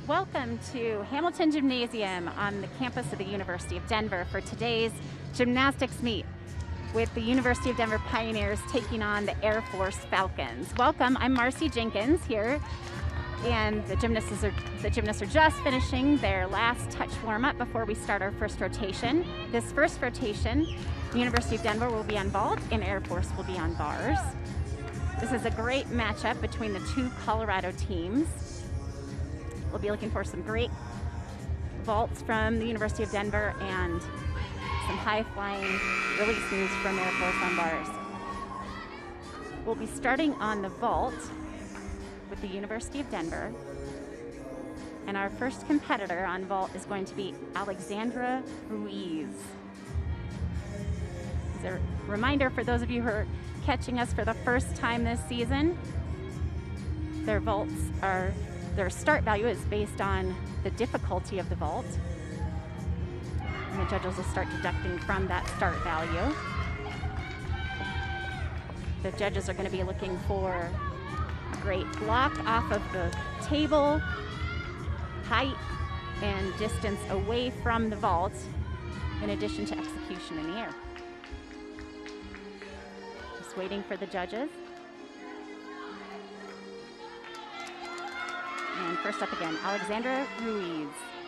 Welcome to Hamilton Gymnasium on the campus of the University of Denver for today's gymnastics meet with the University of Denver Pioneers taking on the Air Force Falcons. Welcome, I'm Marcy Jenkins here, and the gymnasts are just finishing their last touch warm-up before we start our first rotation. This first rotation, the University of Denver will be on vault and Air Force will be on bars. This is a great matchup between the two Colorado teams. We'll be looking for some great vaults from the University of Denver and some high-flying release moves from Air Force on bars. We'll be starting on the vault with the University of Denver. And our first competitor on vault is going to be Alexandra Ruiz. As a reminder for those of you who are catching us for the first time this season, their start value is based on the difficulty of the vault. And the judges will start deducting from that start value. The judges are going to be looking for a great block off of the table, height and distance away from the vault, in addition to execution in the air. Just waiting for the judges. And first up again, Alexandra Ruiz.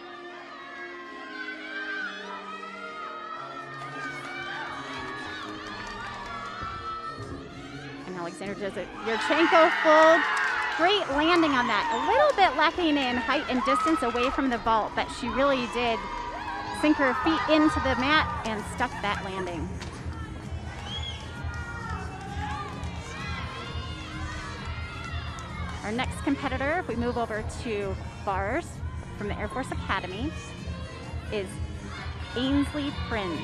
And Alexandra does a Yurchenko full. Great landing on that. A little bit lacking in height and distance away from the vault, but she really did sink her feet into the mat and stuck that landing. Our next competitor, if we move over to bars from the Air Force Academy, is Ainsley Prinz.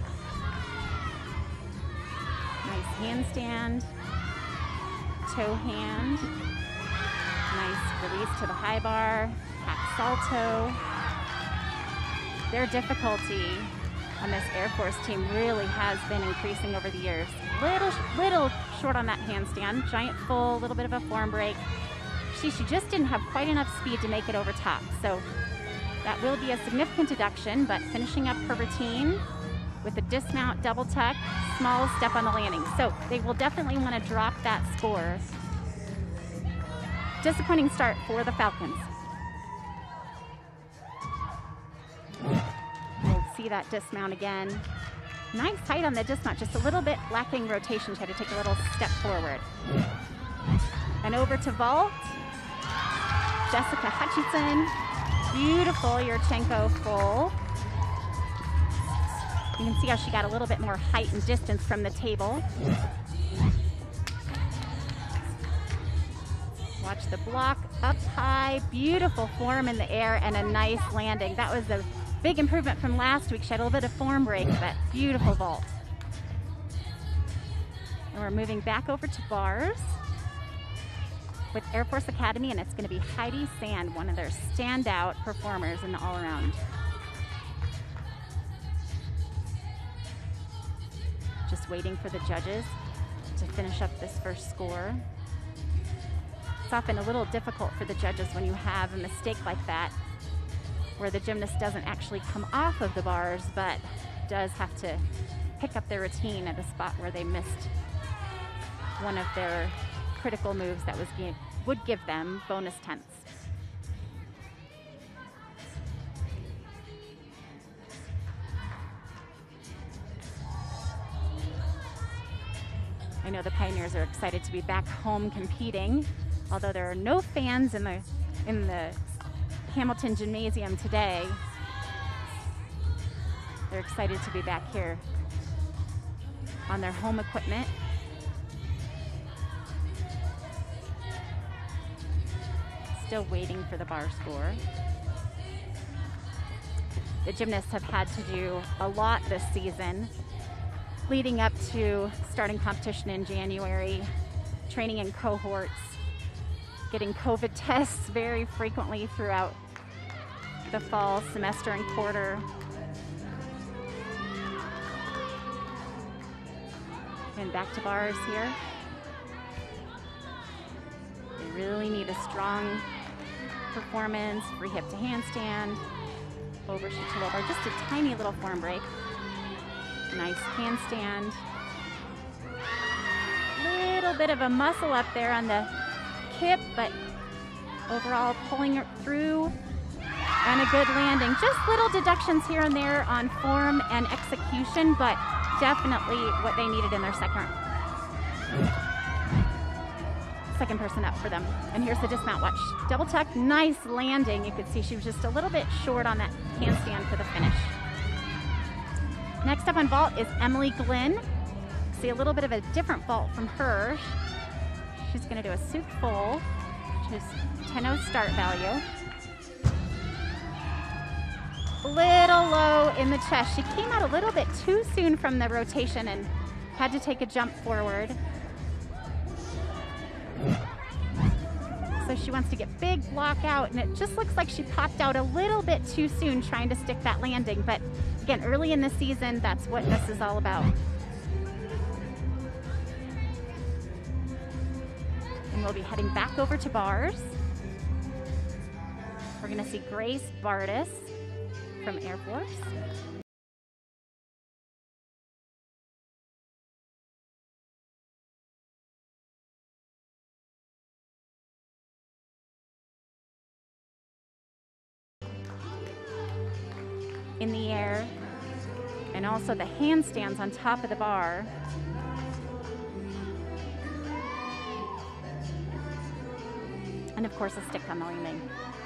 Nice handstand, toe hand, nice release to the high bar, hack salto. Their difficulty on this Air Force team really has been increasing over the years. Little short on that handstand, giant full, a little bit of a form break. She just didn't have quite enough speed to make it over top. So that will be a significant deduction, but finishing up her routine with a dismount, double tuck, small step on the landing. So they will definitely want to drop that score. Disappointing start for the Falcons. We'll see that dismount again. Nice height on the dismount, just a little bit lacking rotation. She had to take a little step forward. And over to vault. Jessica Hutchinson, beautiful Yurchenko full. You can see how she got a little bit more height and distance from the table. Watch the block up high, beautiful form in the air and a nice landing. That was a big improvement from last week. She had a little bit of form break, but beautiful vault. And we're moving back over to bars with Air Force Academy, and it's going to be Heidi Sand, one of their standout performers in the all-around. Just waiting for the judges to finish up this first score. It's often a little difficult for the judges when you have a mistake like that, where the gymnast doesn't actually come off of the bars, but does have to pick up their routine at a spot where they missed one of their critical moves that would give them bonus tenths. I know the Pioneers are excited to be back home competing, although there are no fans in the Hamilton Gymnasium today. They're excited to be back here on their home equipment. Still waiting for the bar score. The gymnasts have had to do a lot this season, leading up to starting competition in January, training in cohorts, getting COVID tests very frequently throughout the fall semester and quarter. And back to bars here. They really need a strong performance, free hip to handstand, overshoot to low bar, just a tiny little form break. Nice handstand. Little bit of a muscle up there on the hip, but overall pulling it through and a good landing. Just little deductions here and there on form and execution, but definitely what they needed in their second person up for them. And here's the dismount. Watch, double tuck, nice landing. You could see she was just a little bit short on that handstand for the finish. Next up on vault is Emily Glynn. See a little bit of a different vault from her. She's gonna do a soup full, which is 10.0 start value. Little low in the chest. She came out a little bit too soon from the rotation and had to take a jump forward. So she wants to get big block out, and it just looks like she popped out a little bit too soon trying to stick that landing. But again, early in the season, that's what this is all about. And we'll be heading back over to bars. We're gonna see Grace Bardis from Air Force. In the air, and also the handstands on top of the bar. And of course, a stick on the landing.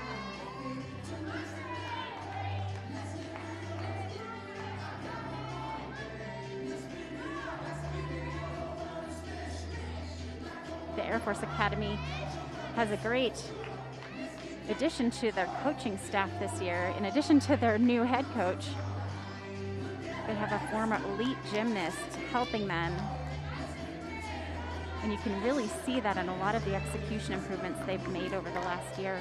The Air Force Academy has a great addition to their coaching staff this year. In addition to their new head coach, they have a former elite gymnast helping them. And you can really see that in a lot of the execution improvements they've made over the last year.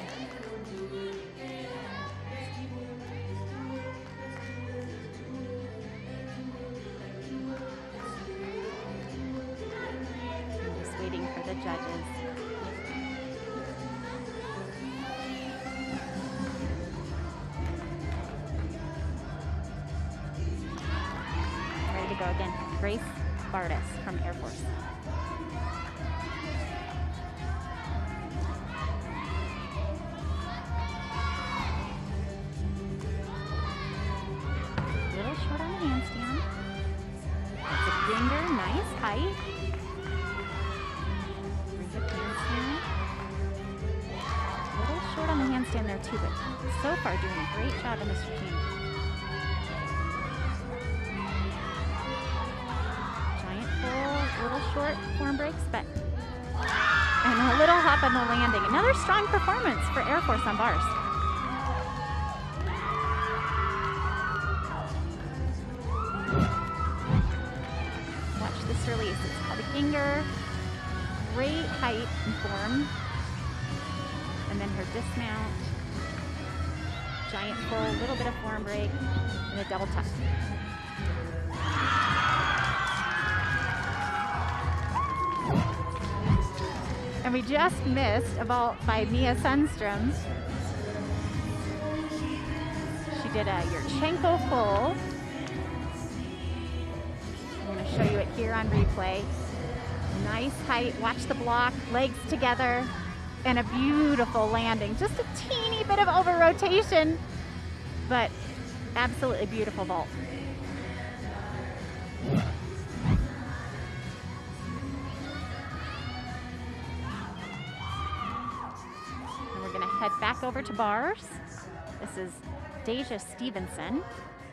I'm just waiting for the judges. Ready to go again. Grace Bardis from Air Force. Nice height. A little short on the handstand there too, but so far doing a great job in this routine. Giant full, little short form breaks, but and a little hop on the landing. Another strong performance for Air Force on bars. Release. It's called a Ginger. Great height and form. And then her dismount. Giant full, little bit of form break, and a double tuck. And we just missed a vault by Mia Sundstrom. She did a Yurchenko full. Show you it here on replay. Nice height, watch the block, legs together, and a beautiful landing. Just a teeny bit of over rotation, but absolutely beautiful vault. And we're gonna head back over to bars. This is Deja Stevenson.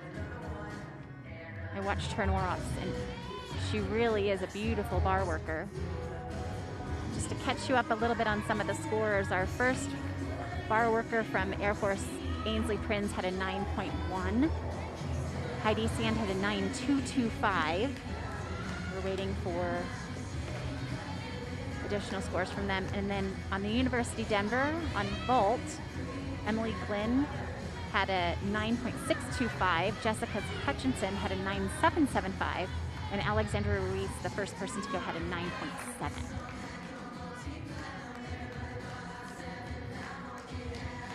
I watched her in Warhawks, and she really is a beautiful bar worker. Just to catch you up a little bit on some of the scores, our first bar worker from Air Force, Ainsley Prinz, had a 9.1. Heidi Sand had a 9.225. We're waiting for additional scores from them. And then on the University Denver, on vault, Emily Glynn had a 9.625. Jessica Hutchinson had a 9.775. And Alexandra Ruiz, the first person to go, had a 9.7.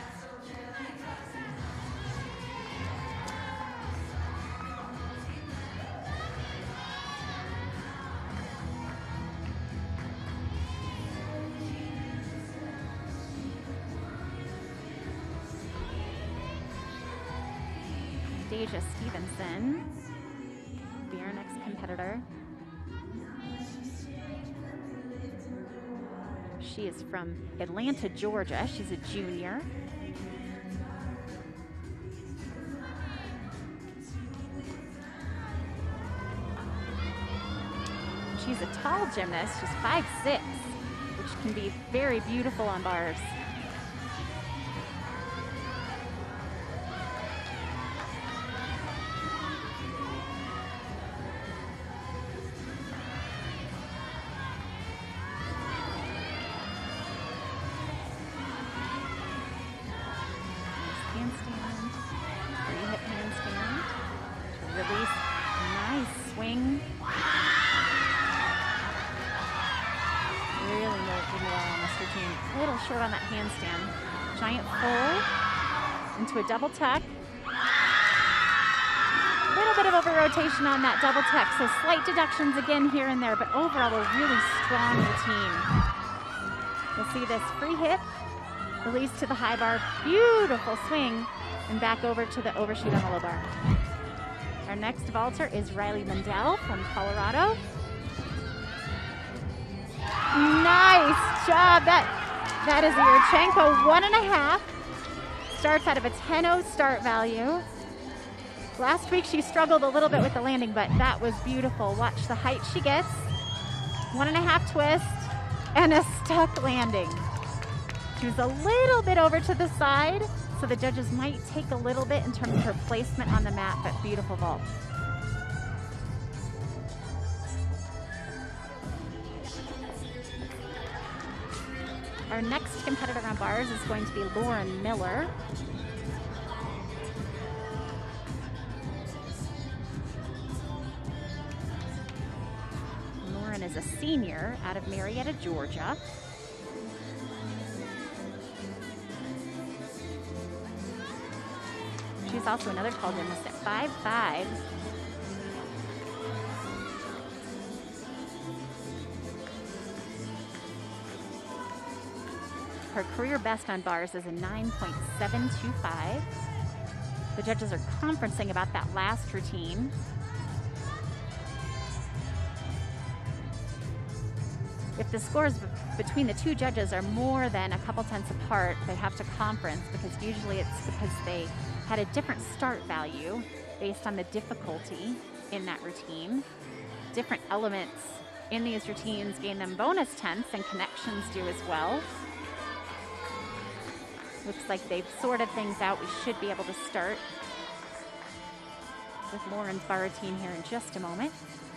Anastasia Stevenson, be our next competitor. She is from Atlanta, Georgia. She's a junior. She's a tall gymnast. She's 5'6", which can be very beautiful on bars. Handstand, free hip handstand to release. Nice swing. Really moving well on this routine. A little short on that handstand. Giant full into a double tuck. A little bit of over rotation on that double tuck, so slight deductions again here and there, but overall a really strong routine. You'll see this free hip, release to the high bar, beautiful swing, and back over to the overshoot on the low bar. Our next vaulter is Riley Mundell from Colorado. Nice job. That is a Yurchenko 1.5. Starts out of a 10.0 start value. Last week she struggled a little bit with the landing, but that was beautiful. Watch the height she gets. 1.5 twist and a stuck landing. She was a little bit over to the side, so the judges might take a little bit in terms of her placement on the mat, but beautiful vault. Our next competitor on bars is going to be Lauren Miller. Lauren is a senior out of Marietta, Georgia. She's also another tall gymnast at 5'5". Her career best on bars is a 9.725. The judges are conferencing about that last routine. If the scores between the two judges are more than a couple tenths apart, they have to conference, because usually it's because they had a different start value based on the difficulty in that routine. Different elements in these routines gain them bonus tenths, and connections do as well. Looks like they've sorted things out. We should be able to start with Lauren's bar routine here in just a moment.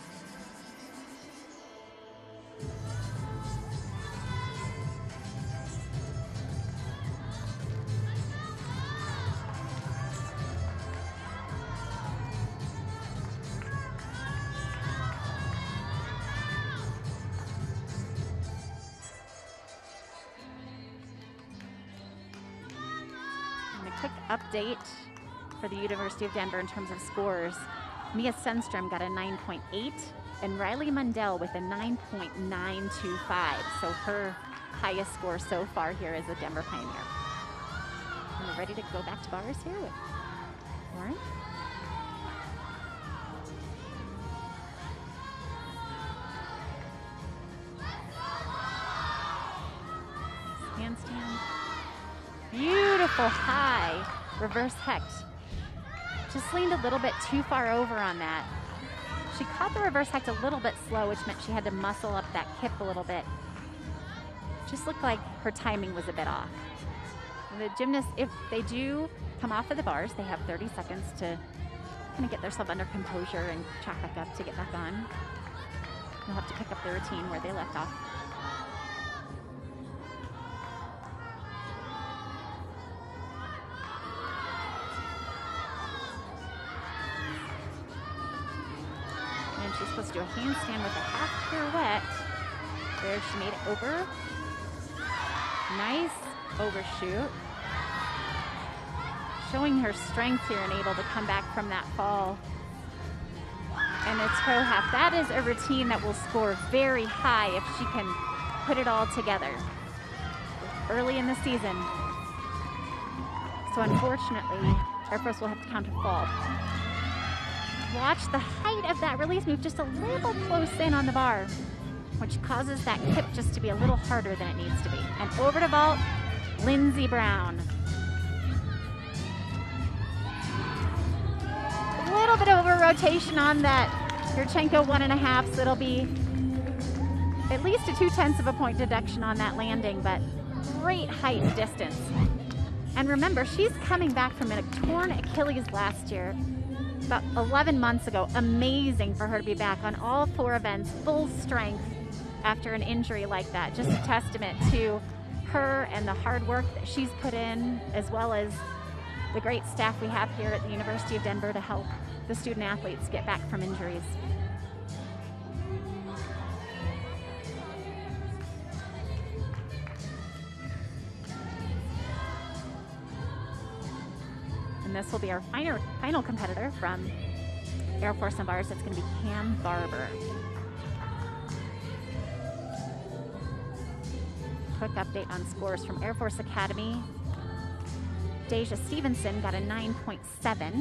Quick update for the University of Denver in terms of scores. Mia Sundstrom got a 9.8 and Riley Mundell with a 9.925. So her highest score so far here is a Denver Pioneer. And we're ready to go back to bars here with Lauren. Handstand. Beautiful high reverse hecht. Just leaned a little bit too far over on that. She caught the reverse hecht a little bit slow, which meant she had to muscle up that kip a little bit. Just looked like her timing was a bit off. And the gymnasts, if they do come off of the bars, they have 30 seconds to kind of get themselves under composure and chalk back up to get back on. They'll have to pick up the routine where they left off. She's supposed to do a handstand with a half pirouette. There, she made it over. Nice overshoot. Showing her strength here and able to come back from that fall. And a toe half. That is a routine that will score very high if she can put it all together early in the season. So unfortunately, Air Force will have to counter fall. Watch the height of that release move just a little close in on the bar, which causes that kip just to be a little harder than it needs to be. And over to vault, Lindsey Brown. A little bit of over rotation on that Yurchenko 1.5, so it'll be at least a 0.2 of a point deduction on that landing, but great height and distance. And remember, she's coming back from a torn Achilles last year, about 11 months ago. Amazing for her to be back on all 4 events, full strength after an injury like that. Just a testament to her and the hard work that she's put in, as well as the great staff we have here at the University of Denver to help the student athletes get back from injuries. And this will be our final competitor from Air Force on bars. It's going to be Cam Barber. Quick update on scores from Air Force Academy. Deja Stevenson got a 9.7.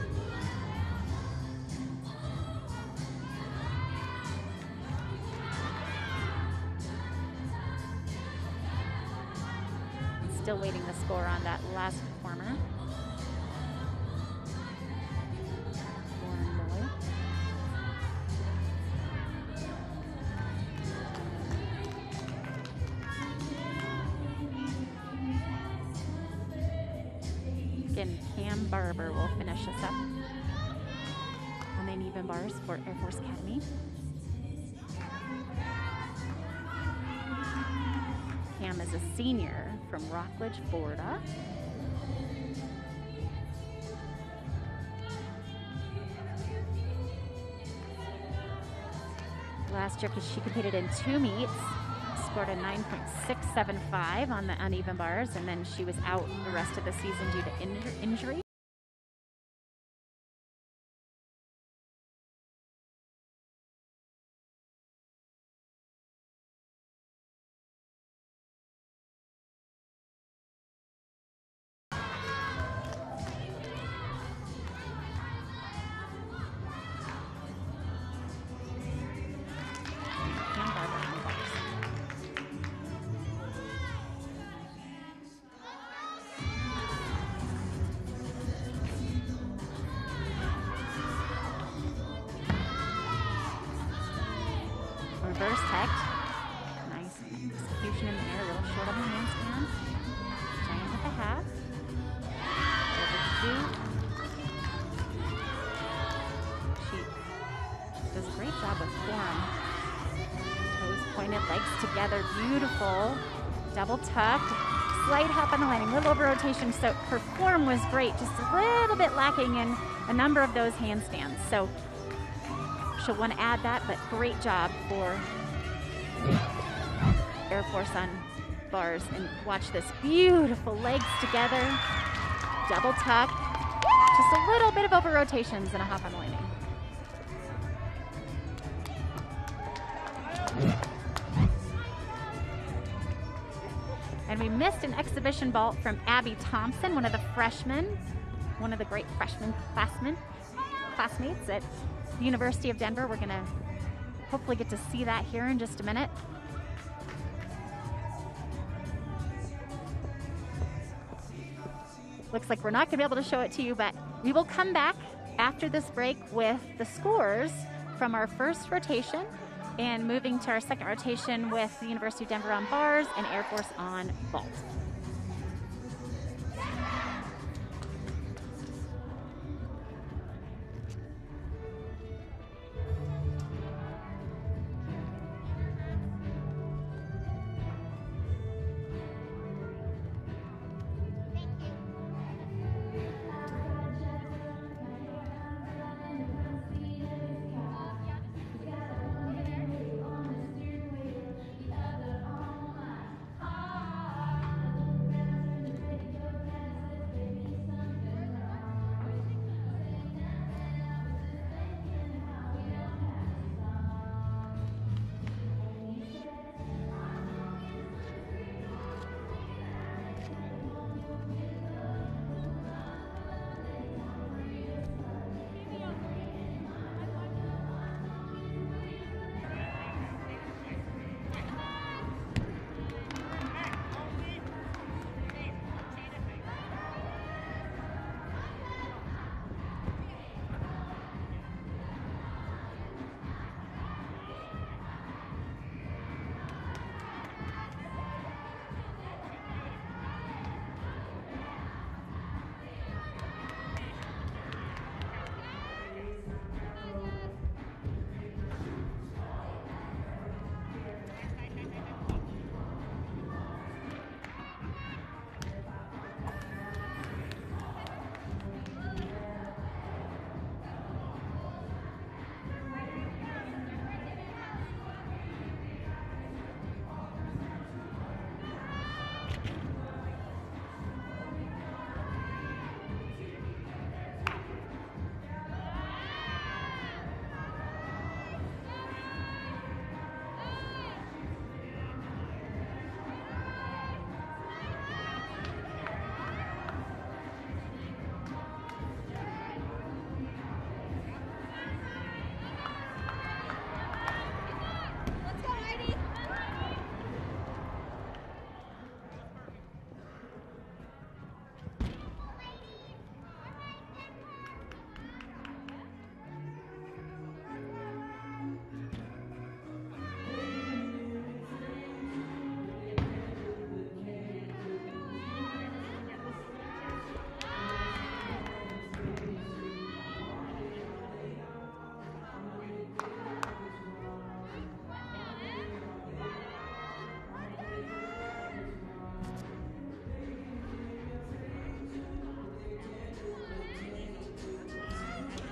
Still waiting the score on that last performer. Cam Barber will finish us up on the uneven bars for Air Force Academy. Cam is a senior from Rockledge, Florida. Last year, she competed in 2 meets, scored a 9.675 on the uneven bars, and then she was out the rest of the season due to injury. Reverse tech. Nice execution in the air, a little short on the handstand. Giant with the half. Over 2. She does a great job with form. Toes pointed, legs together, beautiful. Double tucked. Slight hop on the landing, little over rotation. So her form was great, just a little bit lacking in a number of those handstands. So she'll want to add that, but great job for Air Force on bars. And watch this, beautiful legs together, double tuck, just a little bit of over rotations and a hop on the landing. And we missed an exhibition vault from Abby Thompson, one of the freshmen, one of the great freshman classmates at the University of Denver. We're going to hopefully get to see that here in just a minute. Looks like we're not going to be able to show it to you, but we will come back after this break with the scores from our first rotation and moving to our second rotation with the University of Denver on bars and Air Force on vault.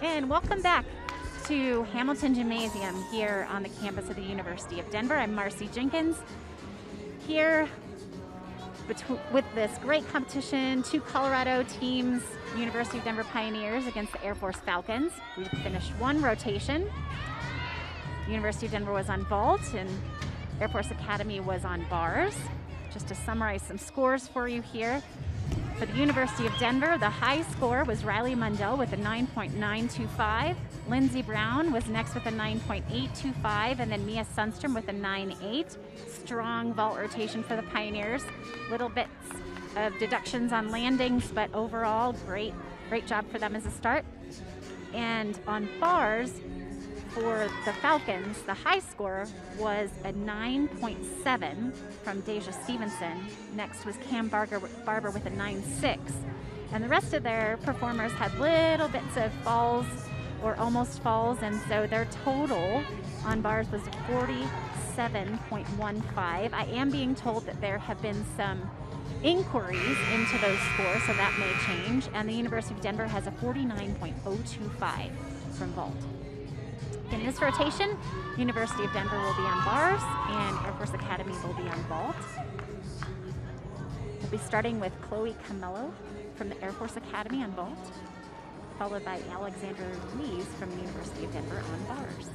And welcome back to Hamilton Gymnasium here on the campus of the University of Denver. I'm Marcy Jenkins here with this great competition, 2 Colorado teams, University of Denver Pioneers against the Air Force Falcons. We've finished 1 rotation. University of Denver was on vault and Air Force Academy was on bars. Just to summarize some scores for you here. For the University of Denver, the high score was Riley Mundell with a 9.925. Lindsey Brown was next with a 9.825, and then Mia Sundstrom with a 9.8. Strong vault rotation for the Pioneers. Little bits of deductions on landings, but overall, great job for them as a start. And on bars, for the Falcons, the high score was a 9.7 from Deja Stevenson. Next was Cam Barber with a 9.6. And the rest of their performers had little bits of falls or almost falls, and so their total on bars was 47.15. I am being told that there have been some inquiries into those scores, so that may change. And the University of Denver has a 49.025 from vault. In this rotation, University of Denver will be on bars and Air Force Academy will be on vault. We'll be starting with Chloe Camello from the Air Force Academy on vault, followed by Alexandra Ruiz from the University of Denver on bars.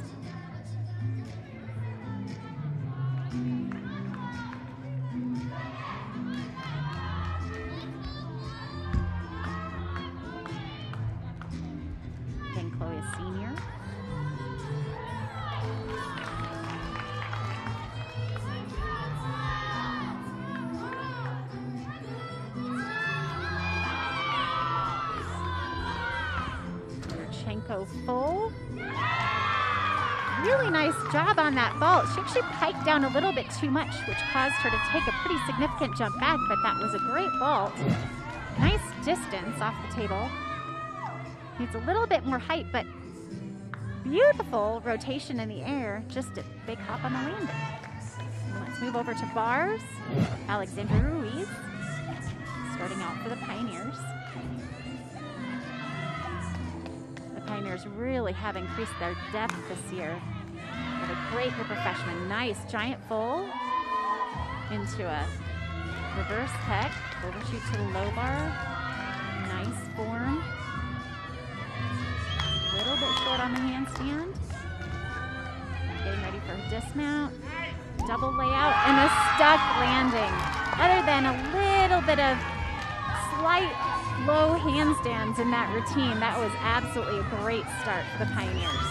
Again, Chloe is senior. Full. Really nice job on that vault. She actually piked down a little bit too much, which caused her to take a pretty significant jump back, but that was a great vault. Nice distance off the table. Needs a little bit more height, but beautiful rotation in the air. Just a big hop on the landing. Let's move over to bars. Alexandra Ruiz, starting out for the Pioneers. Pioneers really have increased their depth this year. With a great group of freshmen. Nice giant full into a reverse peck, overshoot to the low bar. Nice form. A little bit short on the handstand. Getting ready for a dismount. Double layout and a stuck landing. Other than a little bit of slight low handstands in that routine, that was absolutely a great start for the Pioneers.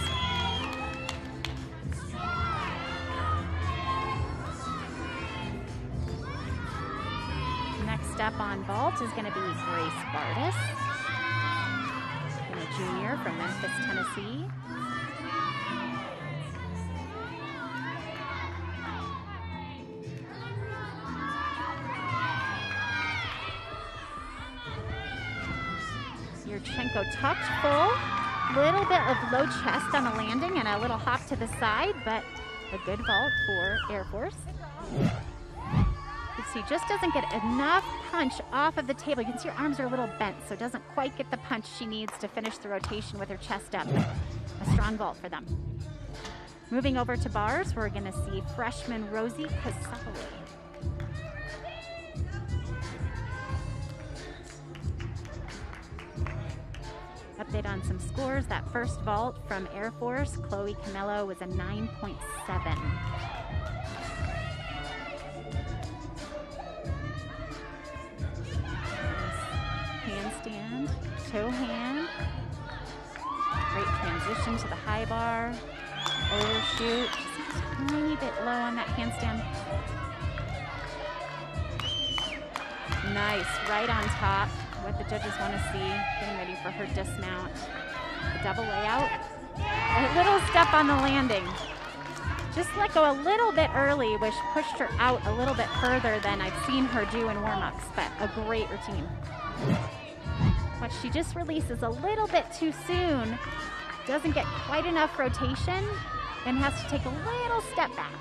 Next up on vault is going to be Grace Bardis, a junior from Memphis, Tennessee. Yurchenko tucked full, little bit of low chest on the landing and a little hop to the side, but a good vault for Air Force. You can see just doesn't get enough punch off of the table. You can see her arms are a little bent, so doesn't quite get the punch she needs to finish the rotation with her chest up. A strong vault for them. Moving over to bars, we're going to see freshman Rosie Casali. Update on some scores. That first vault from Air Force, Chloe Camello, was a 9.7. Handstand, toe hand. Great transition to the high bar. Overshoot, just a tiny bit low on that handstand. Nice, right on top. What the judges want to see, getting ready for her dismount. A double layout, a little step on the landing. Just let go a little bit early, which pushed her out a little bit further than I've seen her do in warm-ups, but a great routine. What she just releases a little bit too soon, doesn't get quite enough rotation, and has to take a little step back.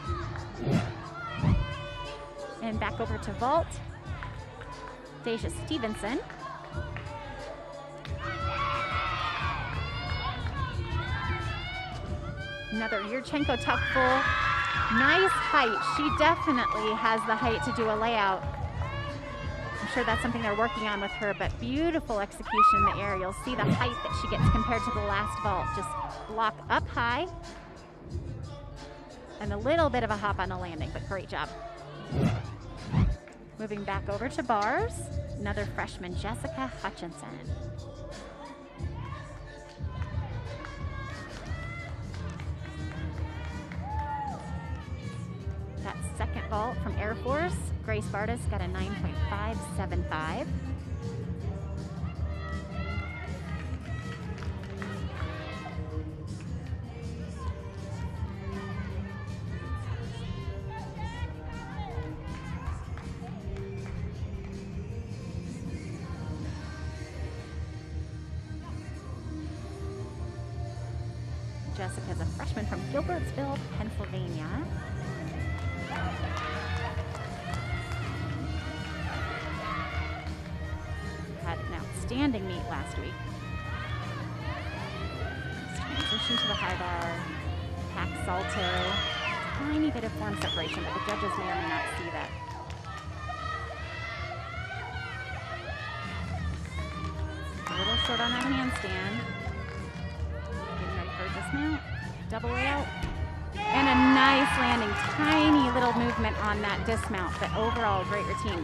And back over to vault. Deja Stevenson. Another Yurchenko tuck full. Nice height. She definitely has the height to do a layout. I'm sure that's something they're working on with her, but beautiful execution in the air. You'll see the height that she gets compared to the last vault. Just block up high and a little bit of a hop on the landing, but great job. Moving back over to bars, another freshman, Jessica Hutchinson. That second vault from Air Force, Grace Bartas got a 9.575. Jessica's a freshman from Gilbertsville, Pennsylvania. Had an outstanding meet last week. Transition to the high bar, hack salto, tiny bit of form separation, but the judges may or may not see that. A little short on that handstand. Dismount, double layout, and a nice landing. Tiny little movement on that dismount, but overall great routine.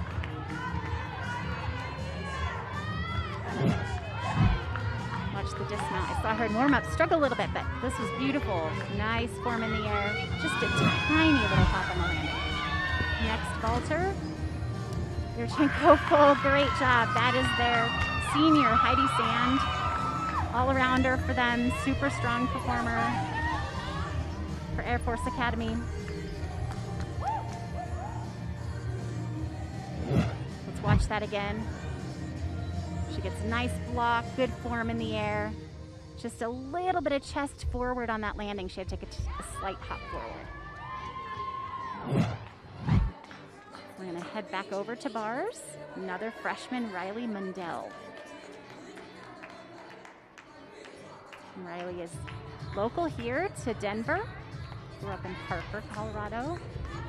Watch the dismount. I saw her in warm-up struggle a little bit, but this was beautiful. Nice form in the air. Just a tiny little hop on the landing. Next vaulter, Yurchenko full. Great job. That is their senior, Heidi Sand. All-arounder for them, super strong performer for Air Force Academy. Let's watch that again. She gets a nice block, good form in the air. Just a little bit of chest forward on that landing. She had to take a slight hop forward. We're gonna head back over to bars. Another freshman, Riley Mundell. Riley is local here to Denver. Grew up in Parker, Colorado.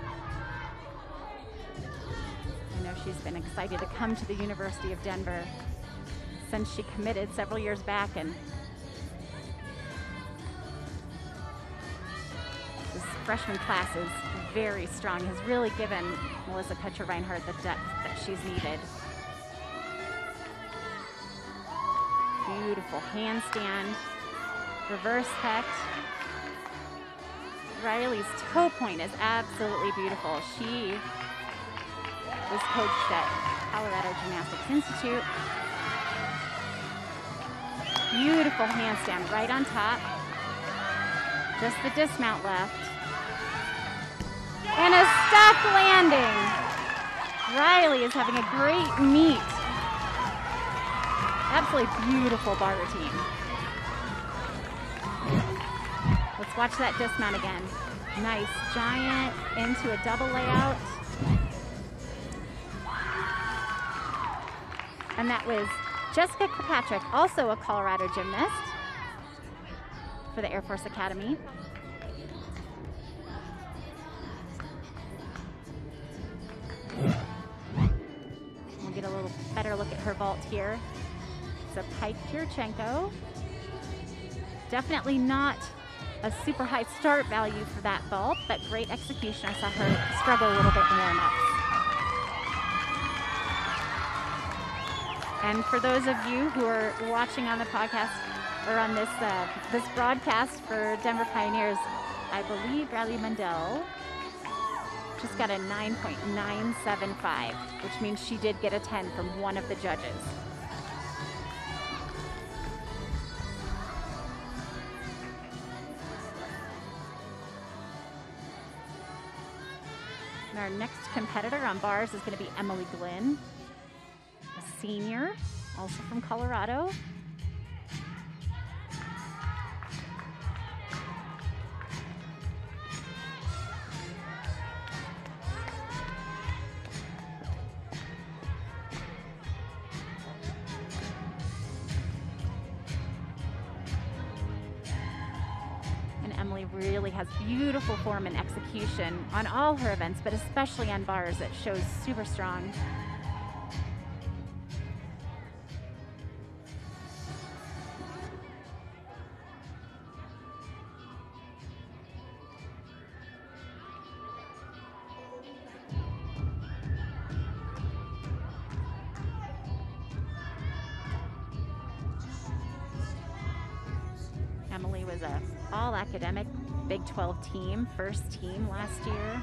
I know she's been excited to come to the University of Denver since she committed several years back, and this freshman class is very strong, has really given Melissa Kutcher-Reinhardt the depth that she's needed. Beautiful handstand. Reverse hecht. Riley's toe point is absolutely beautiful. She was coached at Colorado Gymnastics Institute. Beautiful handstand right on top. Just the dismount left. And a stuck landing. Riley is having a great meet. Absolutely beautiful bar routine. Let's watch that dismount again. Nice giant into a double layout. And that was Jessica Kirkpatrick, also a Colorado gymnast for the Air Force Academy. We'll get a little better look at her vault here. It's a Pike Yurchenko. Definitely not a super high start value for that vault, but great execution. I saw her struggle a little bit in warm-ups. And for those of you who are watching on the podcast or on this this broadcast for Denver Pioneers, I believe Riley Mundell just got a 9.975, which means she did get a 10 from one of the judges. And our next competitor on bars is going to be Emily Glynn, a senior, also from Colorado. Emily really has beautiful form and execution on all her events, but especially on bars. It shows super strong. Emily was a all-academic Big 12 team, first team last year.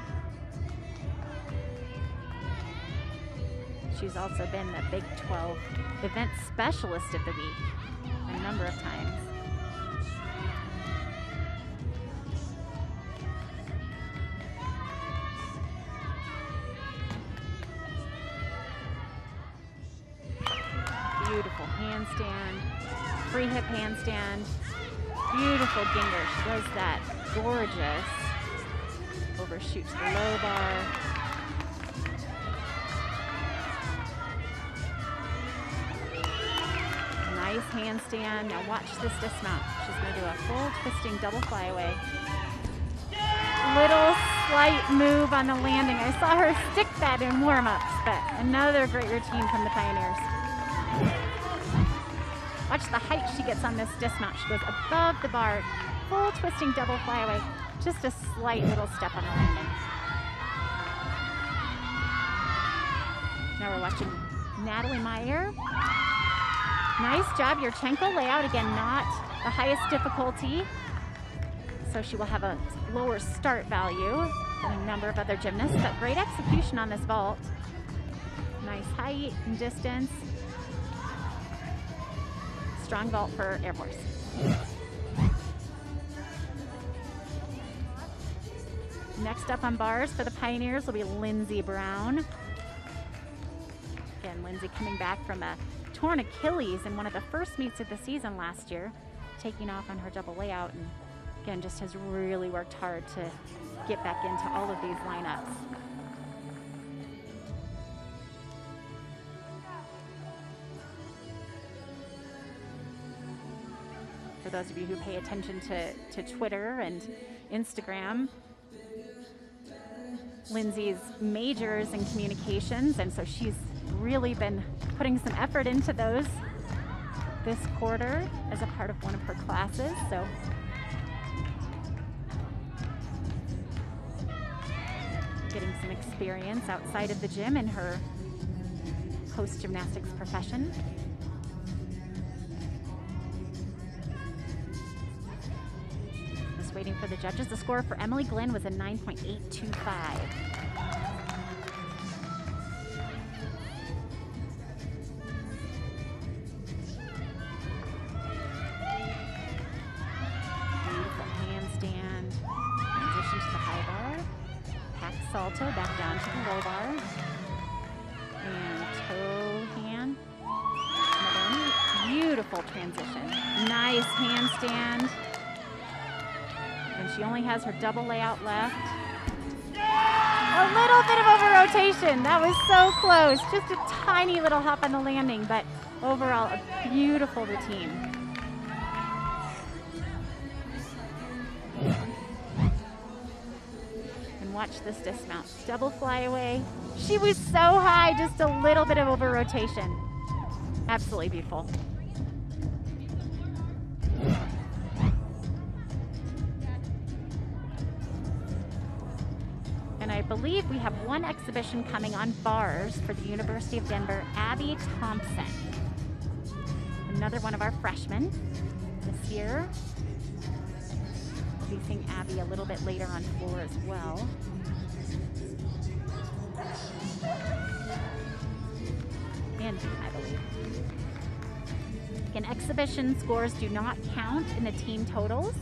She's also been the Big 12 event specialist of the week a number of times. Beautiful handstand, free hip handstand. Beautiful ginger. She does that gorgeous. Overshoots the low bar. Nice handstand. Now watch this dismount. She's going to do a full twisting double flyaway. Little slight move on the landing. I saw her stick that in warm-ups, but another great routine from the Pioneers. Watch the height she gets on this dismount. She goes above the bar, full twisting double flyaway. Just a slight little step on the landing. Now we're watching Natalie Meyer. Nice job, Yurchenko layout. Again, not the highest difficulty. So she will have a lower start value than a number of other gymnasts, but great execution on this vault. Nice height and distance. Strong vault for Air Force. Next up on bars for the Pioneers will be Lindsey Brown. Again, Lindsey coming back from a torn Achilles in one of the first meets of the season last year, taking off on her double layout, and again, just has really worked hard to get back into all of these lineups. For those of you who pay attention to Twitter and Instagram, Lindsey's majors in communications, and so she's really been putting some effort into those this quarter as a part of one of her classes. So getting some experience outside of the gym in her post-gymnastics profession. Waiting for the judges. The score for Emily Glenn was a 9.825. Beautiful handstand. Transition to the high bar. Hack salto back down to the low bar. And toe hand. Another beautiful transition. Nice handstand. And she only has her double layout left. A little bit of over rotation. That was so close. Just a tiny little hop on the landing, but overall a beautiful routine. And watch this dismount. Double flyaway. She was so high, just a little bit of over rotation. Absolutely beautiful. And I believe we have one exhibition coming on bars for the University of Denver, Abby Thompson. Another one of our freshmen this year. We'll be seeing Abby a little bit later on floor as well. Andy, I believe. Again, exhibition scores do not count in the team totals,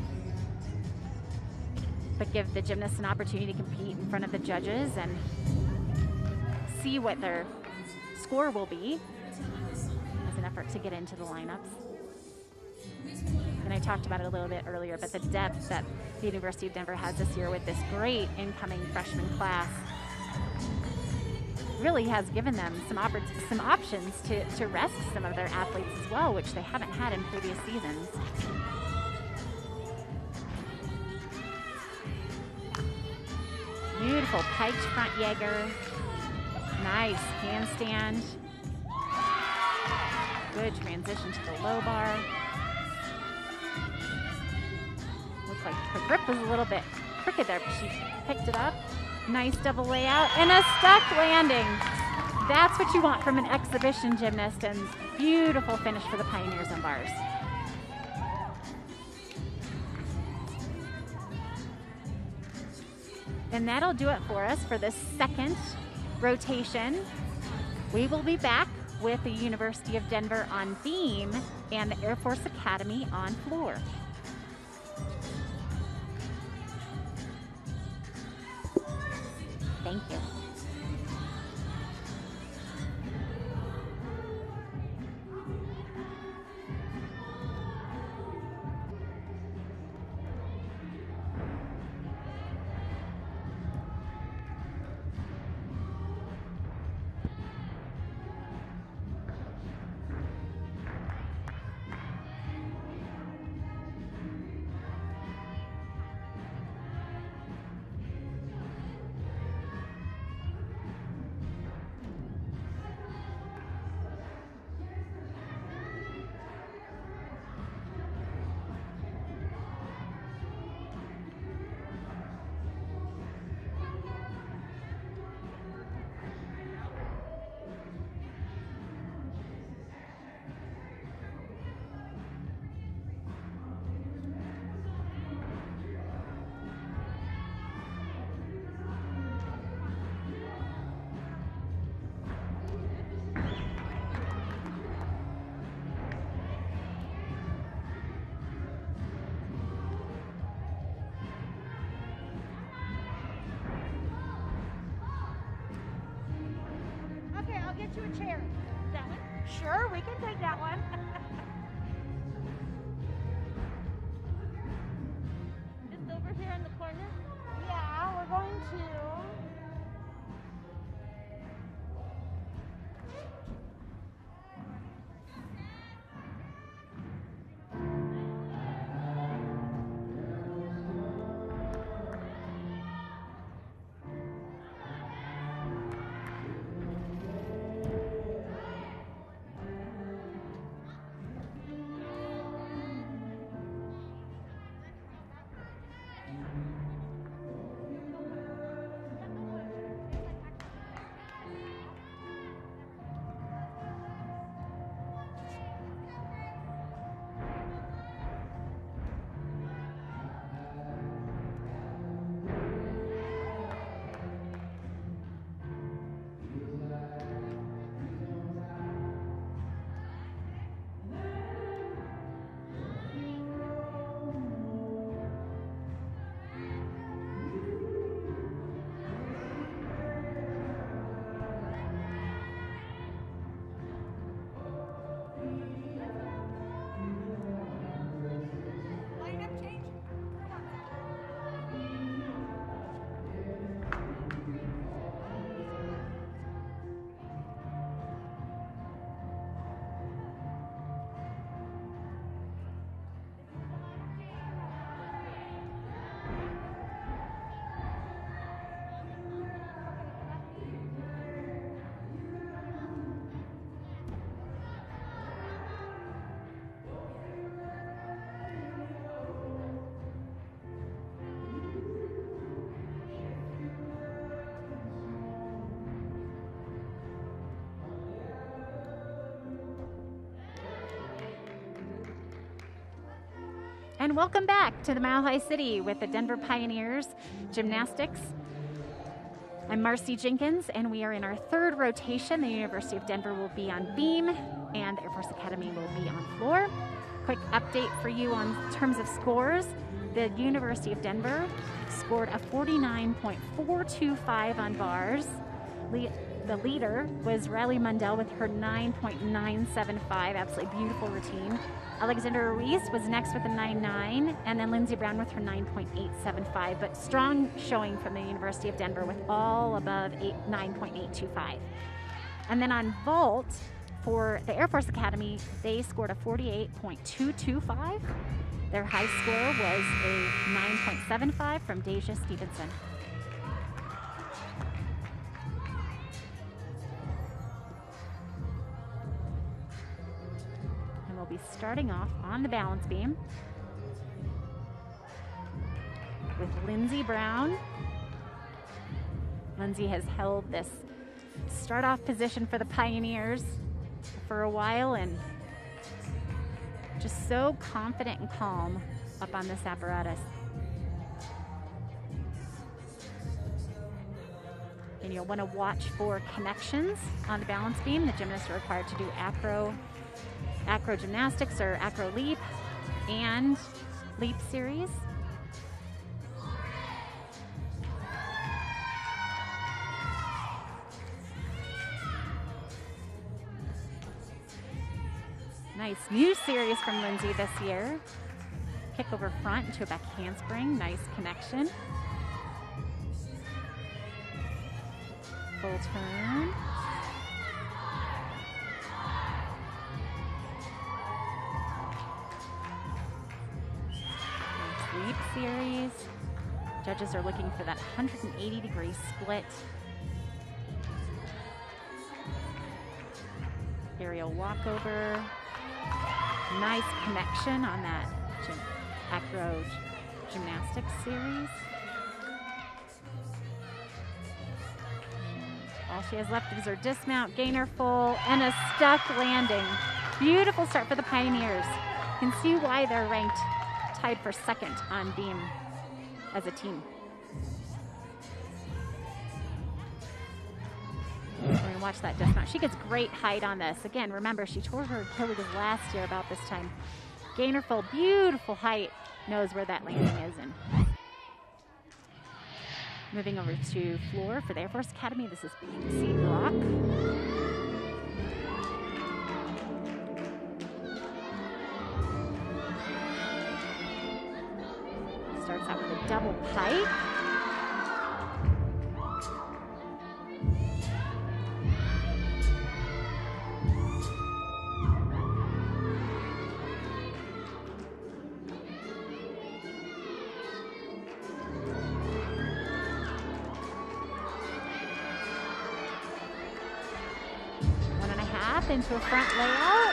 but give the gymnasts an opportunity to compete in front of the judges and see what their score will be as an effort to get into the lineups. And I talked about it a little bit earlier, but the depth that the University of Denver has this year with this great incoming freshman class really has given them some options to rest some of their athletes as well, which they haven't had in previous seasons. beautiful piked front Jaeger. Nice handstand. Good transition to the low bar. Looks like her grip was a little bit crooked there, but she picked it up. Nice double layout and a stuck landing. That's what you want from an exhibition gymnast, and beautiful finish for the Pioneers on bars. And that'll do it for us for this second rotation. We will be back with the University of Denver on beam and the Air Force Academy on floor. Thank you. Get you a chair. That one? Sure, we can take that one. Just over here in the corner? Yeah, we're going to. And welcome back to the Mile High City with the Denver Pioneers Gymnastics. I'm Marcy Jenkins, and we are in our third rotation. The University of Denver will be on beam, and the Air Force Academy will be on floor. Quick update for you on terms of scores. The University of Denver scored a 49.425 on bars. The leader was Riley Mundell with her 9.975, absolutely beautiful routine. Alexandra Ruiz was next with a 9.9, and then Lindsey Brown with her 9.875, but strong showing from the University of Denver with all above 9.825. And then on vault, for the Air Force Academy, they scored a 48.225. Their high score was a 9.75 from Deja Stevenson. starting off on the balance beam with Lindsey Brown. Lindsey has held this start-off position for the Pioneers for a while and just so confident and calm up on this apparatus. And you'll want to watch for connections on the balance beam. The gymnasts are required to do acro gymnastics or acro leap and leap series. Nice new series from Lindsey this year. Kick over front into a back handspring. Nice connection. Full turn. Nice leap series. Judges are looking for that 180-degree split. Aerial walkover. Nice connection on that acro gymnastics series. All she has left is her dismount, gainer full, and a stuck landing. Beautiful start for the Pioneers. You can see why they're ranked tied for second on beam as a team. We're gonna watch that dismount. She gets great height on this. Again, remember, she tore her Achilles last year about this time. Gainer full, beautiful height, knows where that landing is. And moving over to floor for the Air Force Academy, this is Pixie Brock. Starts out with a double pike. Into a front layout.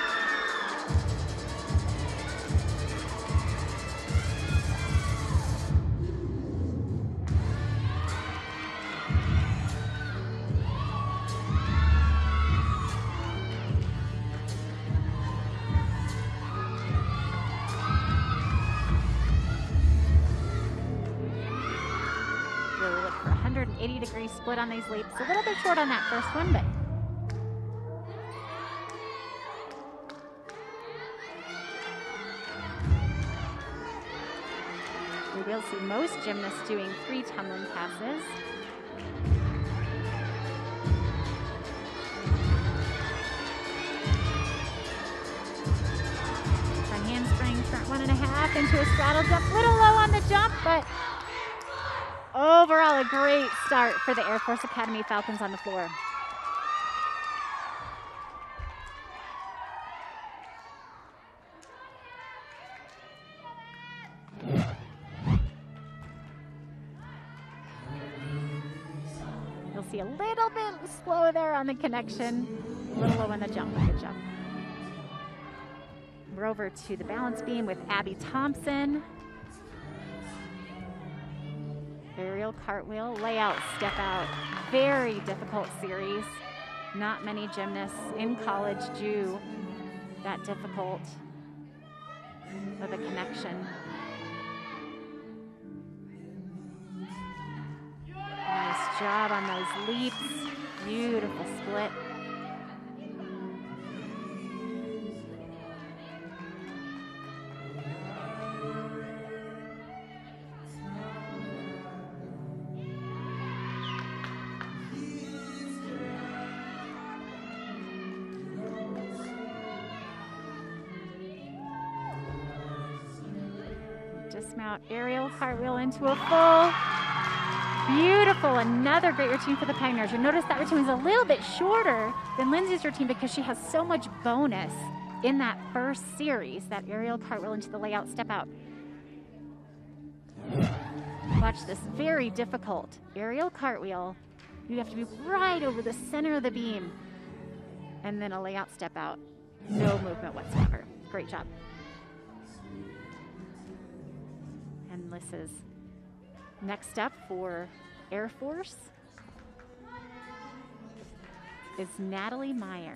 Really look for 180-degree split on these leaps. A little bit short on that first one, but we'll see most gymnasts doing 3 tumbling passes. Front handspring, front 1.5 into a straddle jump. Little low on the jump, but overall a great start for the Air Force Academy Falcons on the floor. See a little bit slow there on the connection, a little low on the jump. Good job. We're over to the balance beam with Abby Thompson. Aerial cartwheel, layout, step out. Very difficult series. Not many gymnasts in college do that difficult with a connection. Nice job on those leaps. Beautiful split. Dismount, aerial cartwheel into a full. Beautiful, another great routine for the Pioneers. You'll notice that routine is a little bit shorter than Lindsey's routine because she has so much bonus in that first series, that aerial cartwheel into the layout step out. Watch this very difficult aerial cartwheel. You have to be right over the center of the beam. And then a layout step out. No movement whatsoever. Great job. And this is next up for Air Force is Natalie Meyer.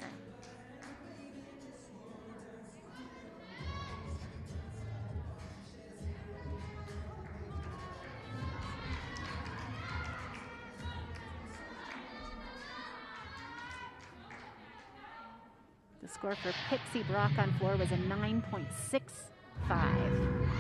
The score for Pixie Brock on floor was a 9.65.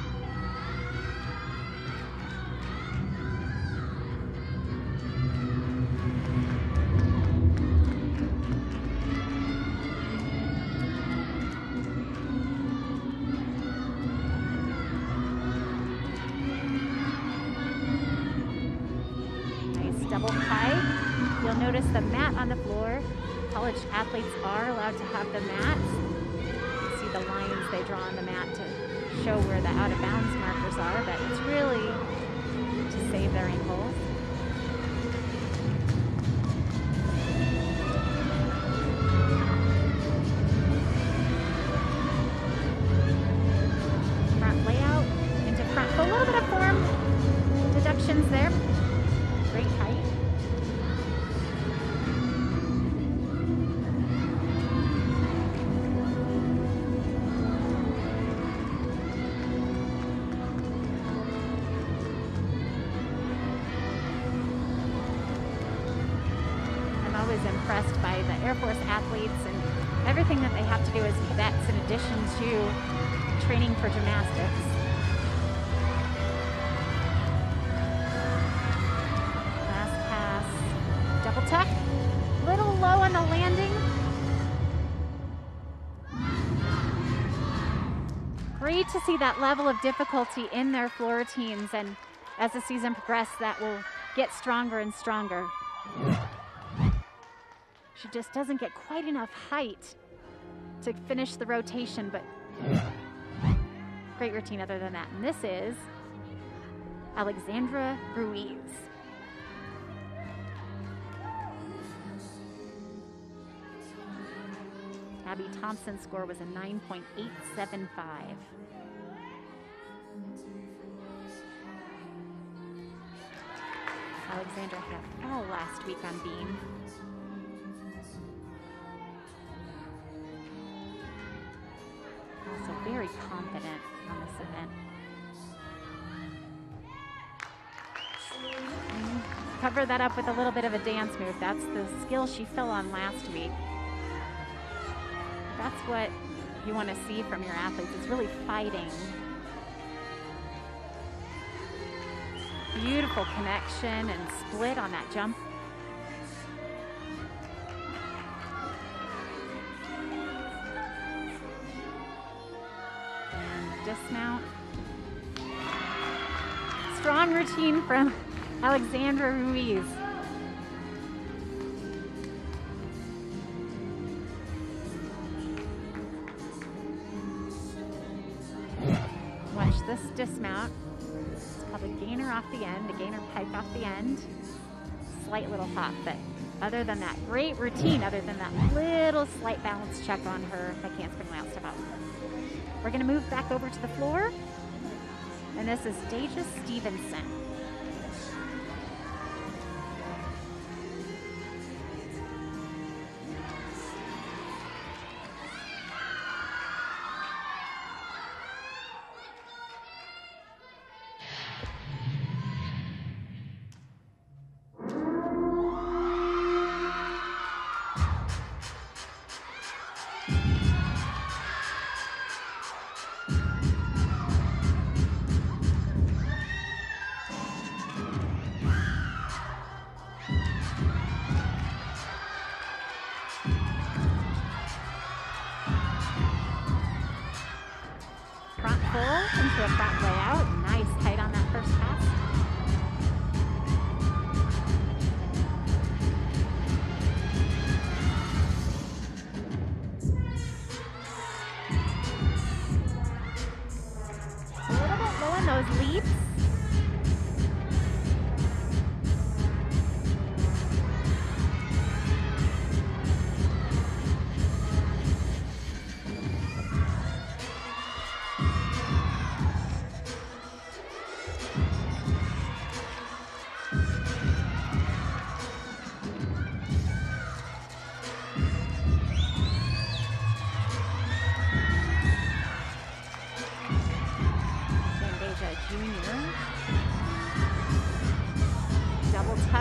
Nice double pike. You'll notice the mat on the floor. College athletes are allowed to have the mats. You see the lines they draw on the mat to show where the out of bounds markers are, but it's really to save their ankles. Front layout into front. So a little bit of form deductions there. Great height. Impressed by the Air Force athletes and everything that they have to do as cadets in addition to training for gymnastics. Last pass, double tuck, little low on the landing. Great to see that level of difficulty in their floor teams, and as the season progresses, that will get stronger and stronger. She just doesn't get quite enough height to finish the rotation, but great routine other than that. And this is Alexandra Ruiz. Abby Thompson's score was a 9.875. Alexandra had a fall last week on beam. Also very confident on this event. And cover that up with a little bit of a dance move. That's the skill she fell on last week. That's what you want to see from your athletes. It's really fighting. Beautiful connection and split on that jump. Dismount. Strong routine from Alexandra Ruiz. Watch this dismount. It's called a gainer off the end, a gainer pike off the end. Slight little hop, but other than that, great routine, other than that little slight balance check on her. I can't spin my out step out. We're going to move back over to the floor, and this is Deja Stevenson.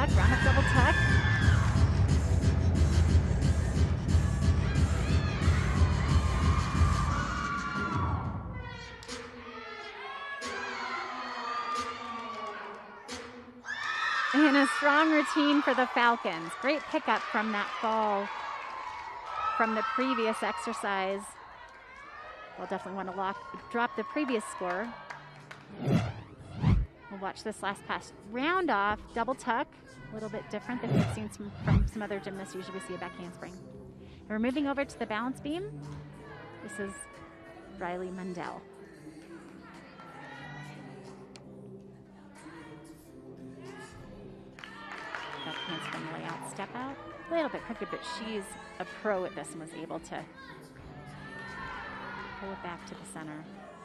tuck, round up double tuck. And a strong routine for the Falcons. Great pickup from that fall from the previous exercise. We'll definitely want to drop the previous score. We'll watch this last pass. Round off, double tuck. A little bit different than we've seen from some other gymnasts. Usually we see a back handspring. And we're moving over to the balance beam. This is Riley Mundell. Back handspring layout, step out. A little bit crooked, but she's a pro at this and was able to pull it back to the center.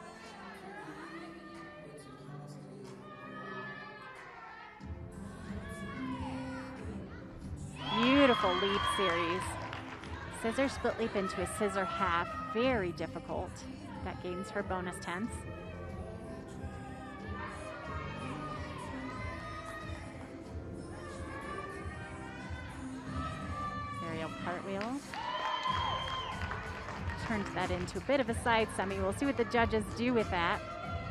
Beautiful leap series. Scissor split leap into a scissor half. Very difficult. That gains her bonus tenths. Aerial cartwheel. Turned that into a bit of a side semi. We'll see what the judges do with that.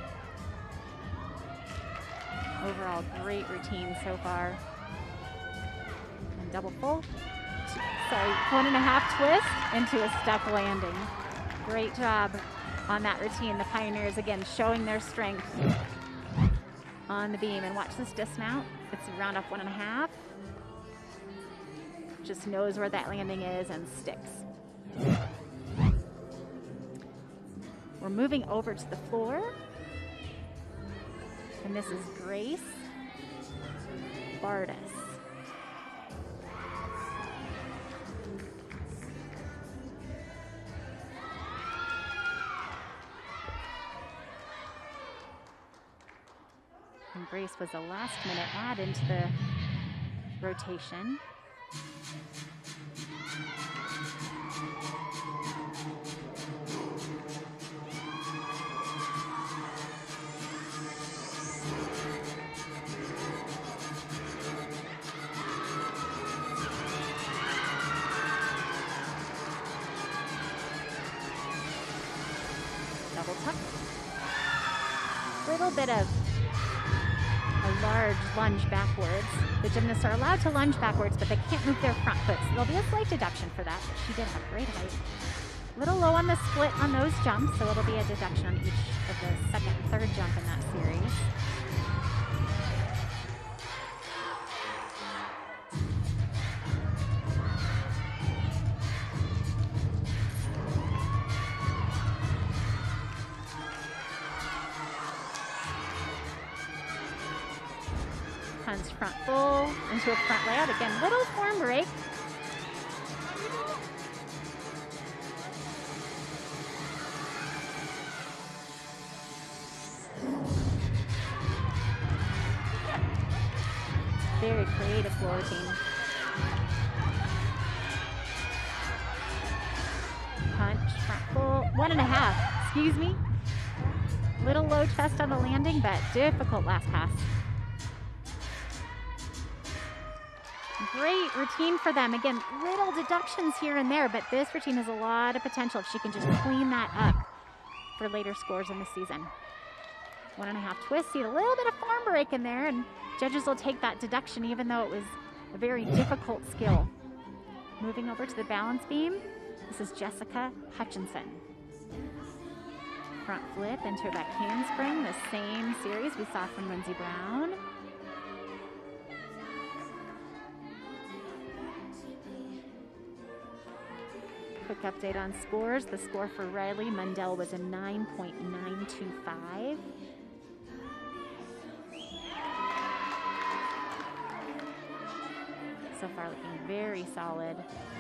Overall, great routine so far. And double full. Sorry, 1.5 twist into a stuck landing. Great job on that routine. The Pioneers, again, showing their strength on the beam. And watch this dismount. It's a round off 1.5. Just knows where that landing is and sticks. We're moving over to the floor. And this is Grace Bardis. And Grace was a last-minute add into the rotation. Double tuck. Little bit of a large lunge backwards. The gymnasts are allowed to lunge backwards, but they can't move their front foot. So there'll be a slight deduction for that, but she did have great height. A little low on the split on those jumps, so it'll be a deduction on each of the second and third jump in that series. Punch front full into a front layout. Again, little form break. Very creative floor routine. Punch, front full, 1.5, excuse me. Little low chest on the landing, but difficult last pass. Great routine for them. Again, little deductions here and there, but this routine has a lot of potential if she can just clean that up for later scores in the season. 1.5 twist, see a little bit of form break in there, and judges will take that deduction even though it was a very difficult skill. Moving over to the balance beam, this is Jessica Hutchinson. Front flip into a back handspring, the same series we saw from Lindsey Brown. Quick update on scores. The score for Riley Mundell was a 9.925. So far looking very solid.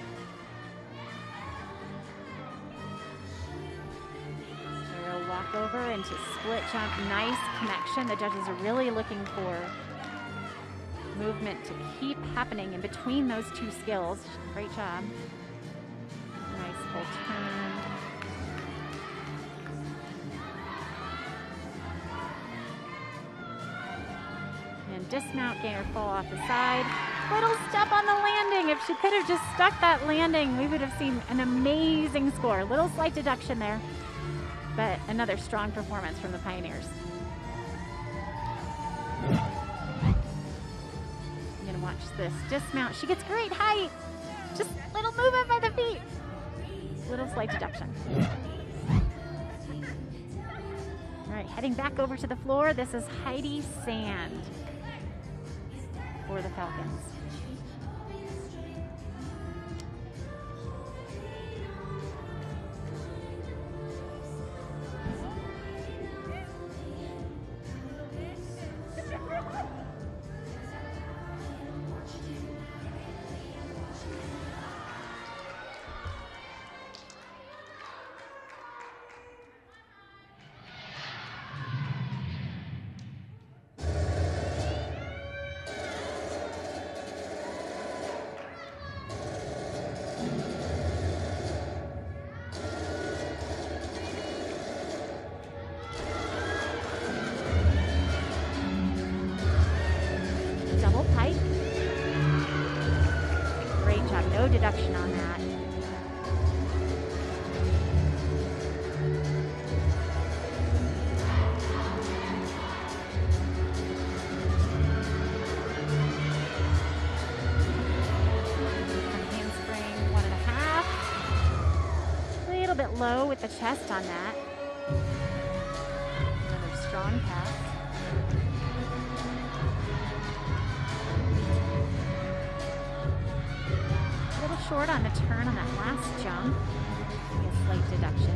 Aerial walkover into split jump. Nice connection. The judges are really looking for movement to keep happening in between those two skills. Great job. Nice full turn. And dismount, gainer fall off the side. Little step on the landing. If she could have just stuck that landing, we would have seen an amazing score. Little slight deduction there, but another strong performance from the Pioneers. I'm gonna watch this dismount. She gets great height. Just little movement by the feet. Little slight deduction. All right, heading back over to the floor. This is Heidi Sand for the Falcons. No deduction on that. Handspring 1.5. A little bit low with the chest on that. Another strong pass. Short on the turn on that last jump. A slight deduction.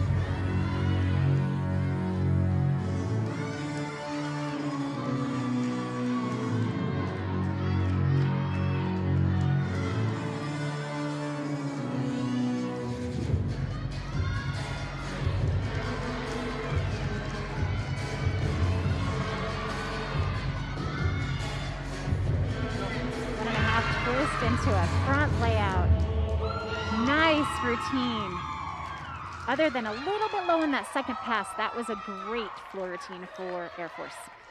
Into a front layout. Nice routine. Other than a little bit low in that second pass, that was a great floor routine for Air Force.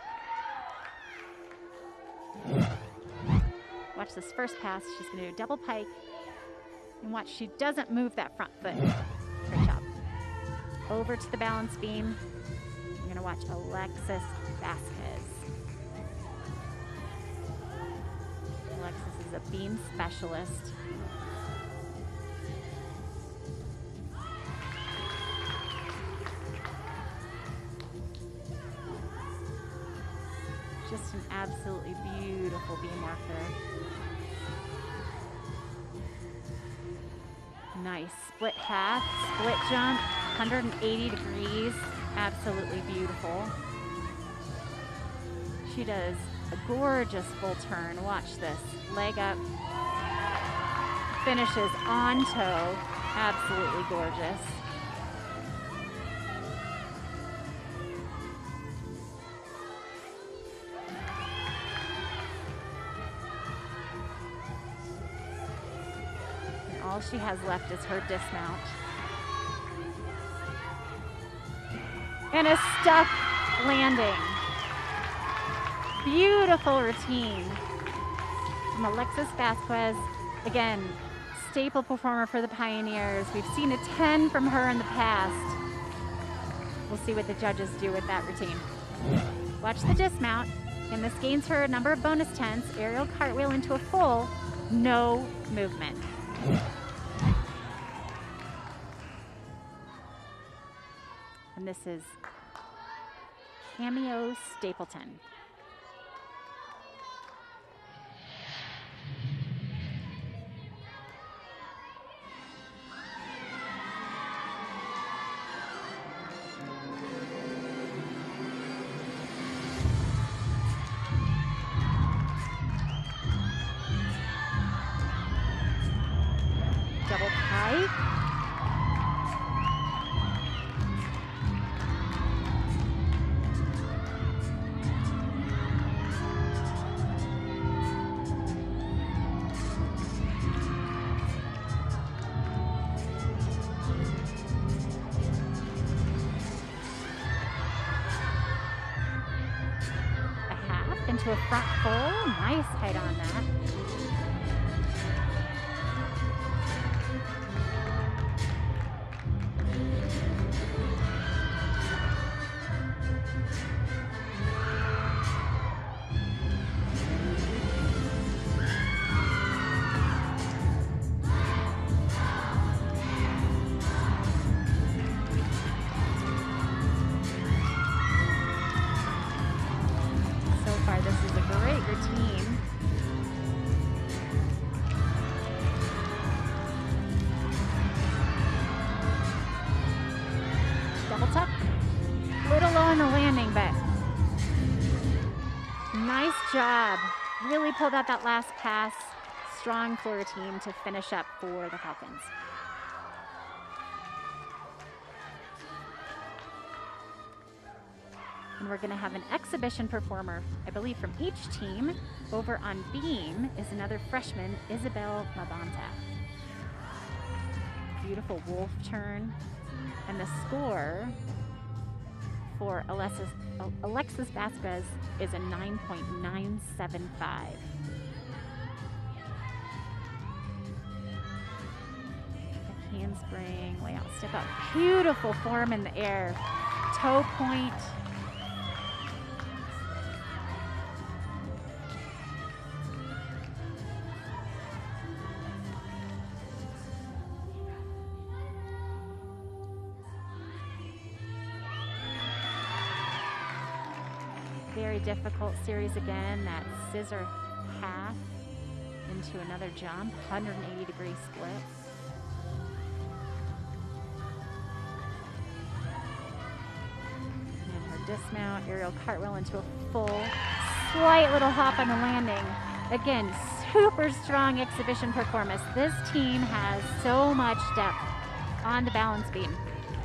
Watch this first pass. She's going to do a double pike. And watch, she doesn't move that front foot. Great job. Over to the balance beam. You're going to watch Alexis Vasquez. Alexis is a beam specialist. Just an absolutely beautiful beam marker. Nice split half, split jump, 180 degrees, absolutely beautiful. She does a gorgeous full turn. Watch this. Leg up. Finishes on toe. Absolutely gorgeous. And all she has left is her dismount. And a stuck landing. Beautiful routine from Alexis Vasquez. Again, staple performer for the Pioneers. We've seen a 10 from her in the past. We'll see what the judges do with that routine. Watch the dismount, and this gains her a number of bonus 10s. Aerial cartwheel into a full, no movement. And this is Cameo Stapleton. Double pike. A half into into a front full. Nice height on that. This is a great routine. Double tuck. Little low on the landing, but nice job. Really pulled out that last pass. Strong floor routine to finish up for the Falcons. And we're going to have an exhibition performer, I believe, from each team. Over on beam is another freshman, Isabel Mabanta. Beautiful wolf turn. And the score for Alexis Vasquez is a 9.975. The handspring, way out, step up. Beautiful form in the air. Toe point. Very difficult series again, that scissor half into another jump, 180-degree split. And her dismount, aerial cartwheel into a full, slight little hop on the landing. Again, super strong exhibition performance. This team has so much depth on the balance beam.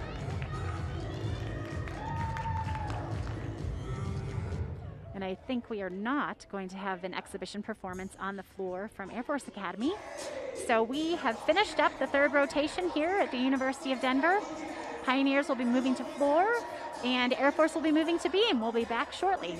And I think we are not going to have an exhibition performance on the floor from Air Force Academy. So we have finished up the third rotation here at the University of Denver. Pioneers will be moving to floor, and Air Force will be moving to beam. We'll be back shortly.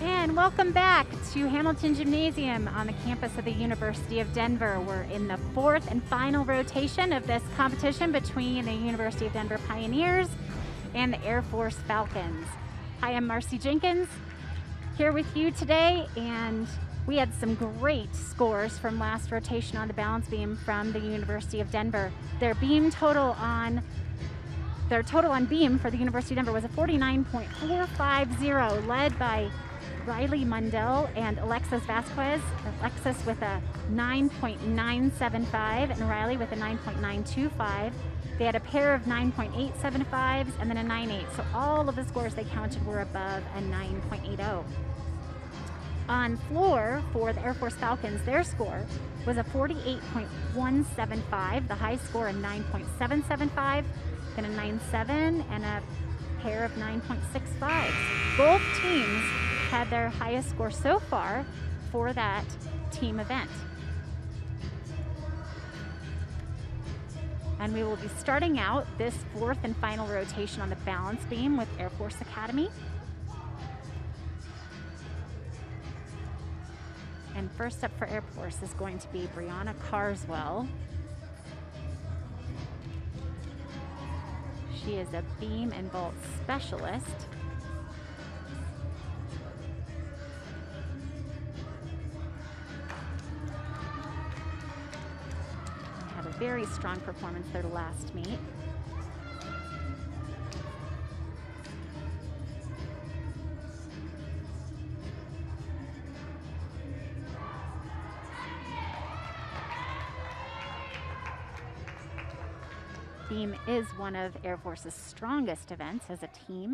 And welcome back to Hamilton Gymnasium on the campus of the University of Denver. We're in the fourth and final rotation of this competition between the University of Denver Pioneers and the Air Force Falcons. Hi, I'm Marcy Jenkins here with you today, and we had some great scores from last rotation on the balance beam from the University of Denver. Their total on beam for the University of Denver was a 49.450, led by Riley Mundell and Alexis Vasquez. Alexis with a 9.975 and Riley with a 9.925. They had a pair of 9.875s and then a 9.8. So all of the scores they counted were above a 9.80. On floor for the Air Force Falcons, their score was a 48.175, the high score a 9.775, then a 9.7 and a pair of 9.65s. Both teams had their highest score so far for that team event. And we will be starting out this fourth and final rotation on the balance beam with Air Force Academy. And first up for Air Force is going to be Brianna Carswell. She is a beam and vault specialist. Had a very strong performance their last meet. Beam is one of Air Force's strongest events as a team.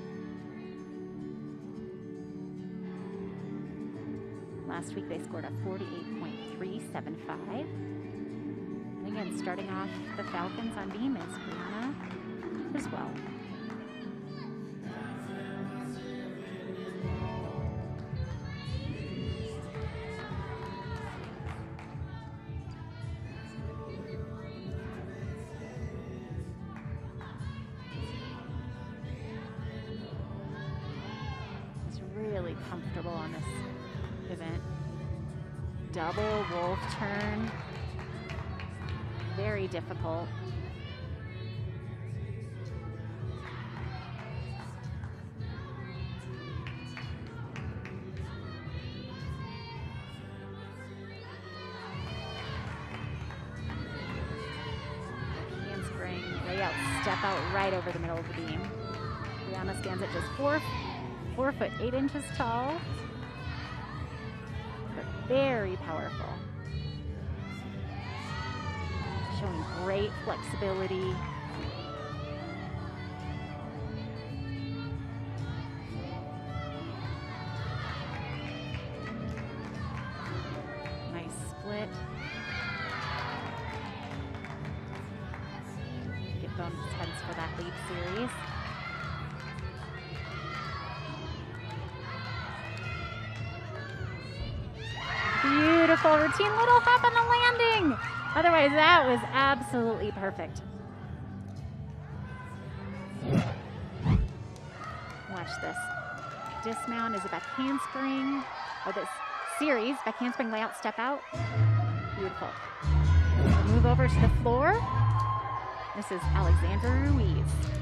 Last week they scored a 48.375. And again, starting off the Falcons on beam is Brianna as well. Really comfortable on this event. Double wolf turn. Very difficult. Handspring layout, step out right over the middle of the beam. Brianna stands at just 4 foot 8 inches tall, but very powerful. Showing great flexibility. Nice split. Get bonus heads for that lead series. Beautiful routine, little hop on the landing. Otherwise, that was absolutely perfect. Watch this. Dismount is a back handspring. Oh, this series, back handspring layout, step out. Beautiful. We'll move over to the floor. This is Alexandra Ruiz.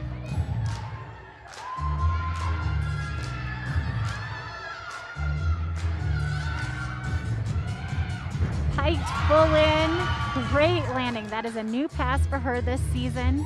Piked full in, great landing. That is a new pass for her this season.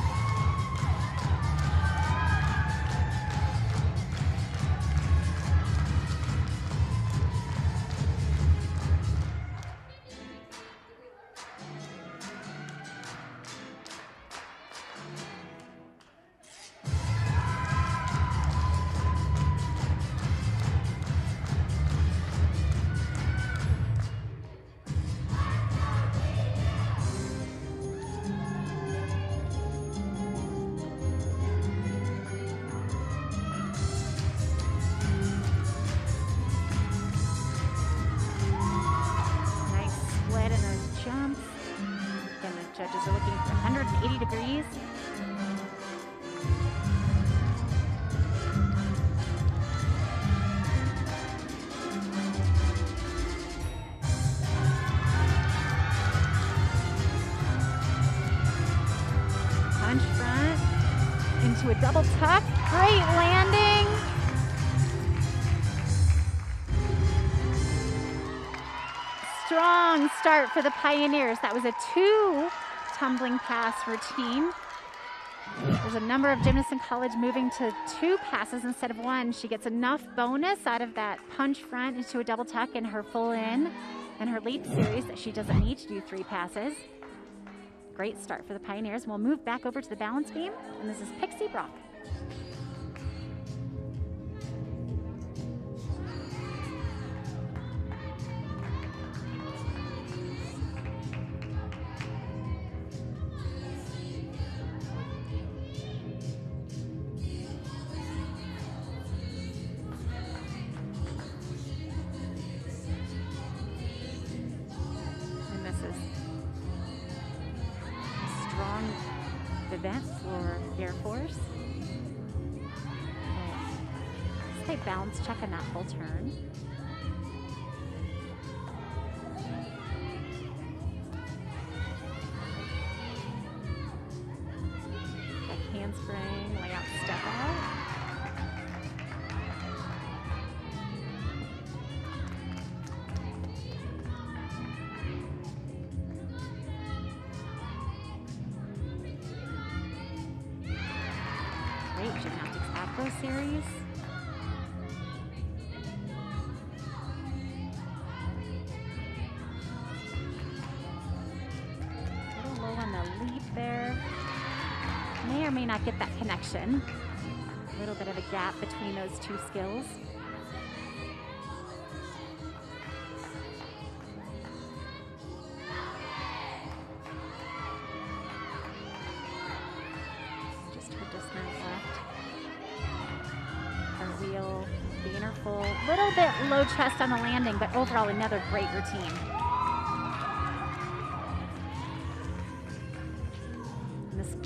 Judges are looking for 180 degrees. into a double tuck. Great landing. Strong start for the Pioneers. That was a 2 tumbling pass routine. There's a number of gymnasts in college moving to 2 passes instead of 1. She gets enough bonus out of that punch front into a double tuck in her full in and her leap series that she doesn't need to do 3 passes. Great start for the Pioneers. We'll move back over to the balance beam, and this is Pixie Brock. Event for Air Force. Stay balance check on that full turn. A handspring, layout step out. Gymnastics Acro series. A little low on the leap there. May or may not get that connection. A little bit of a gap between those 2 skills. Wheel, gainer full, little bit low chest on the landing, but overall another great routine. And this,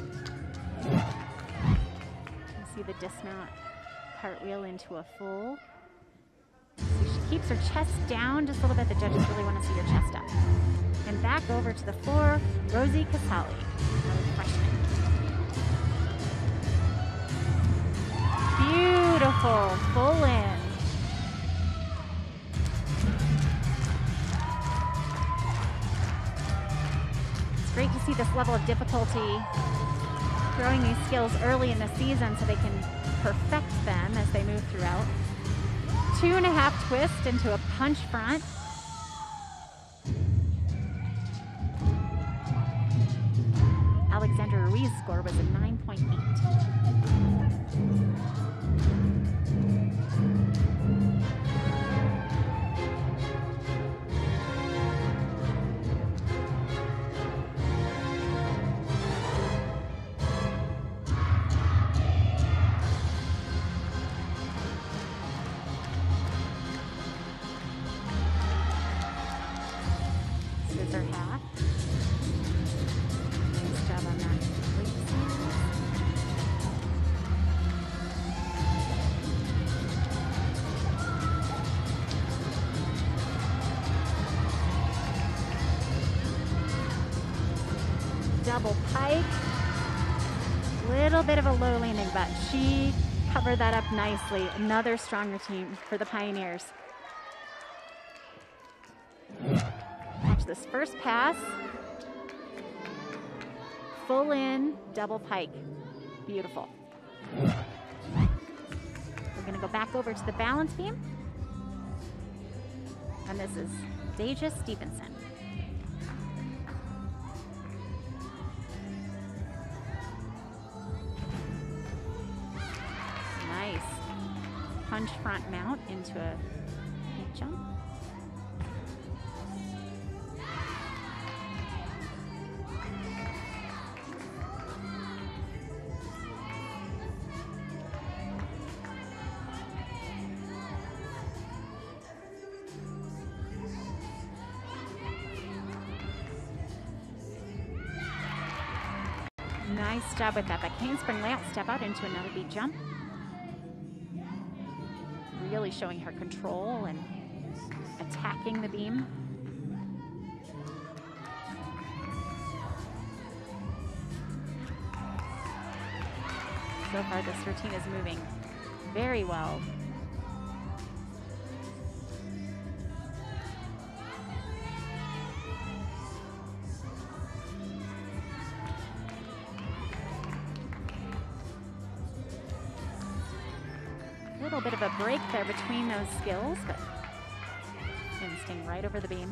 you see the dismount cartwheel into a full. So she keeps her chest down just a little bit. The judges really want to see her chest up. And back over to the floor, Rosie Casali, another freshman. Beautiful, full in. It's great to see this level of difficulty throwing these skills early in the season so they can perfect them as they move throughout. 2.5 twist into a punch front. Alexandra Ruiz's score was a 9.8. Scissor half. Nice job on that. Double pike. Little bit of a low landing, but she covered that up nicely. Another strong routine for the Pioneers. Watch this first pass. Full in, double pike. Beautiful. We're going to go back over to the balance beam. And this is Deja Stevenson. Nice. Punch front mount into a feet jump. Nice job with that back handspring layout step out into another beat jump. Really showing her control and attacking the beam. So far, this routine is moving very well. A little bit of a break there between those skills, but staying right over the beam.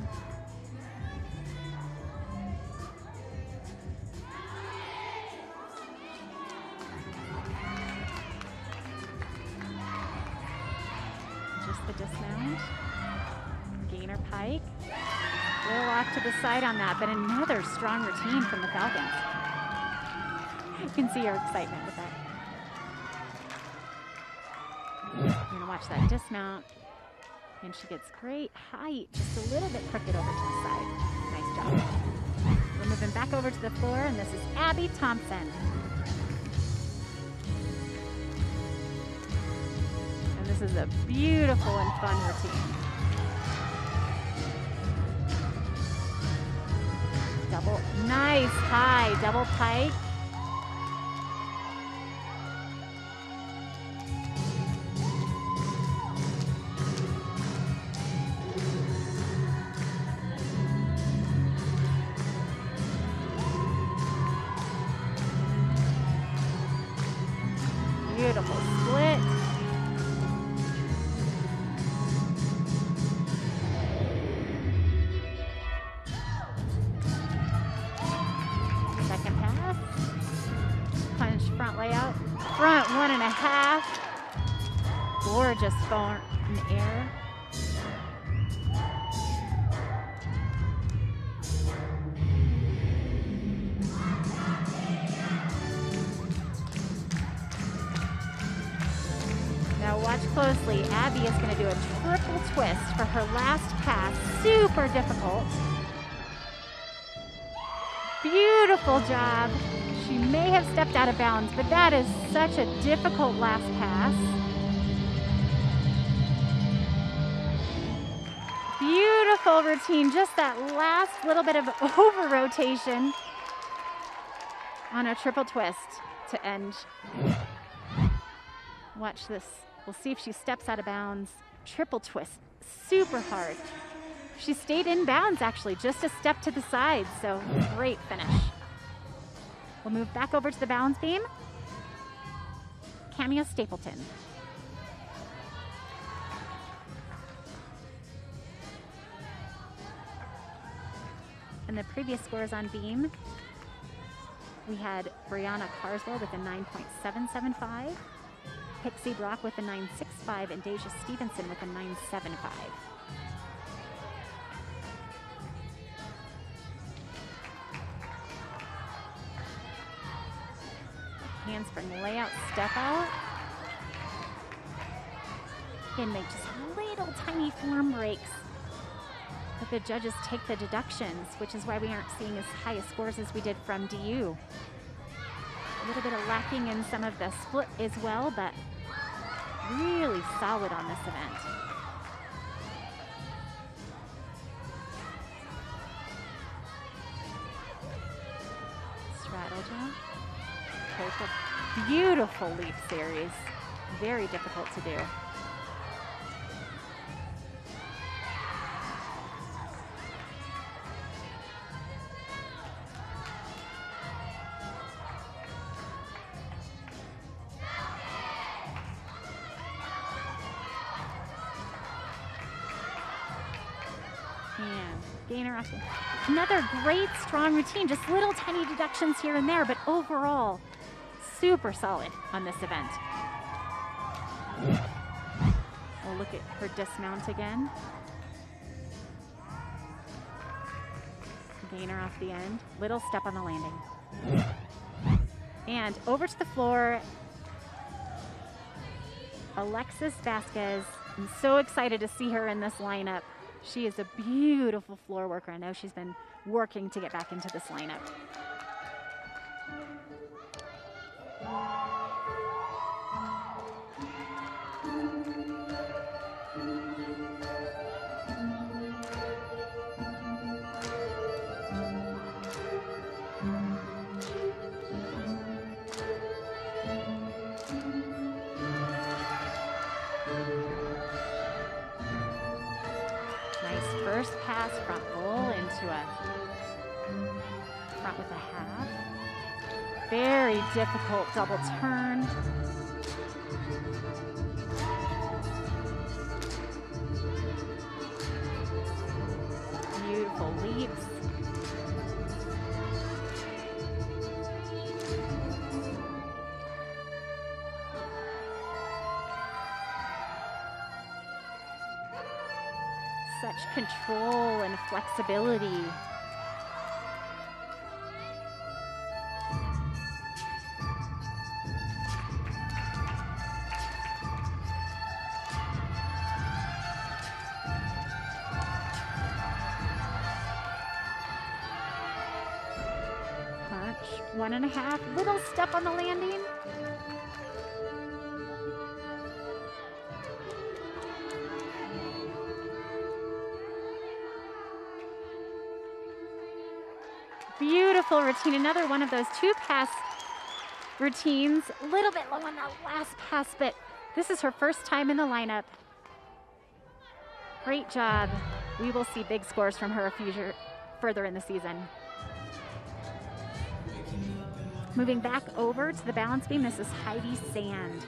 Just the dismount. Gainer pike. A little off to the side on that, but another strong routine from the Falcons. You can see her excitement with that. You're gonna watch that dismount. And she gets great height, just a little bit crooked over to the side. Nice job. We're moving back over to the floor, and this is Abby Thompson. And this is a beautiful and fun routine. Double, nice high, double pike. Beautiful split. Second pass. Punch front layout. Front 1.5. Gorgeous form in the air. Now watch closely. Abby is going to do a triple twist for her last pass. Super difficult. Beautiful job. She may have stepped out of bounds, but that is such a difficult last pass. Beautiful routine. Just that last little bit of over rotation on a triple twist to end. Watch this. We'll see if she steps out of bounds. Triple twist, super hard. She stayed in bounds actually, just a step to the side, so great finish. We'll move back over to the balance beam. Cameo Stapleton. And the previous scores on beam, we had Brianna Carswell with a 9.775. Pixie Brock with a 9.65 and Deja Stevenson with a 9.75. Handspring layout, step out. And make just little tiny form breaks. But the judges take the deductions, which is why we aren't seeing as high a scores as we did from DU. A little bit of lacking in some of the split as well, but really solid on this event. Straddle jump. Coca. Beautiful leap series. Very difficult to do. Gainer off. Another great strong routine, just little tiny deductions here and there, but overall super solid on this event. We'll look at her dismount again. Gainer off the end, little step on the landing. And over to the floor, Alexis Vasquez. I'm so excited to see her in this lineup. She is a beautiful floor worker. I know she's been working to get back into this lineup. pass, front full into a front with a half. Very difficult double turn. Beautiful leaps. Such control and flexibility. Punch, 1.5, little step on the landing. Beautiful routine, another one of those 2-pass routines. A little bit low on that last pass, but this is her first time in the lineup. Great job. We will see big scores from her further in the season. Moving back over to the balance beam, this is Heidi Sand.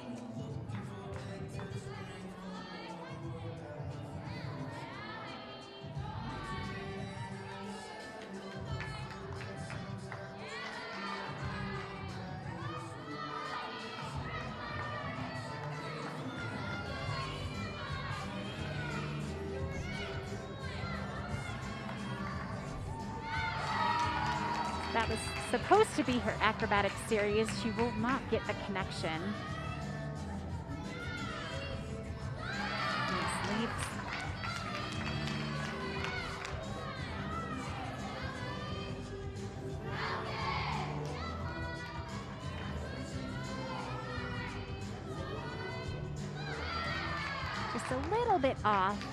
That was supposed to be her acrobatic series. She will not get the connection. Nice leaps. Just a little bit off.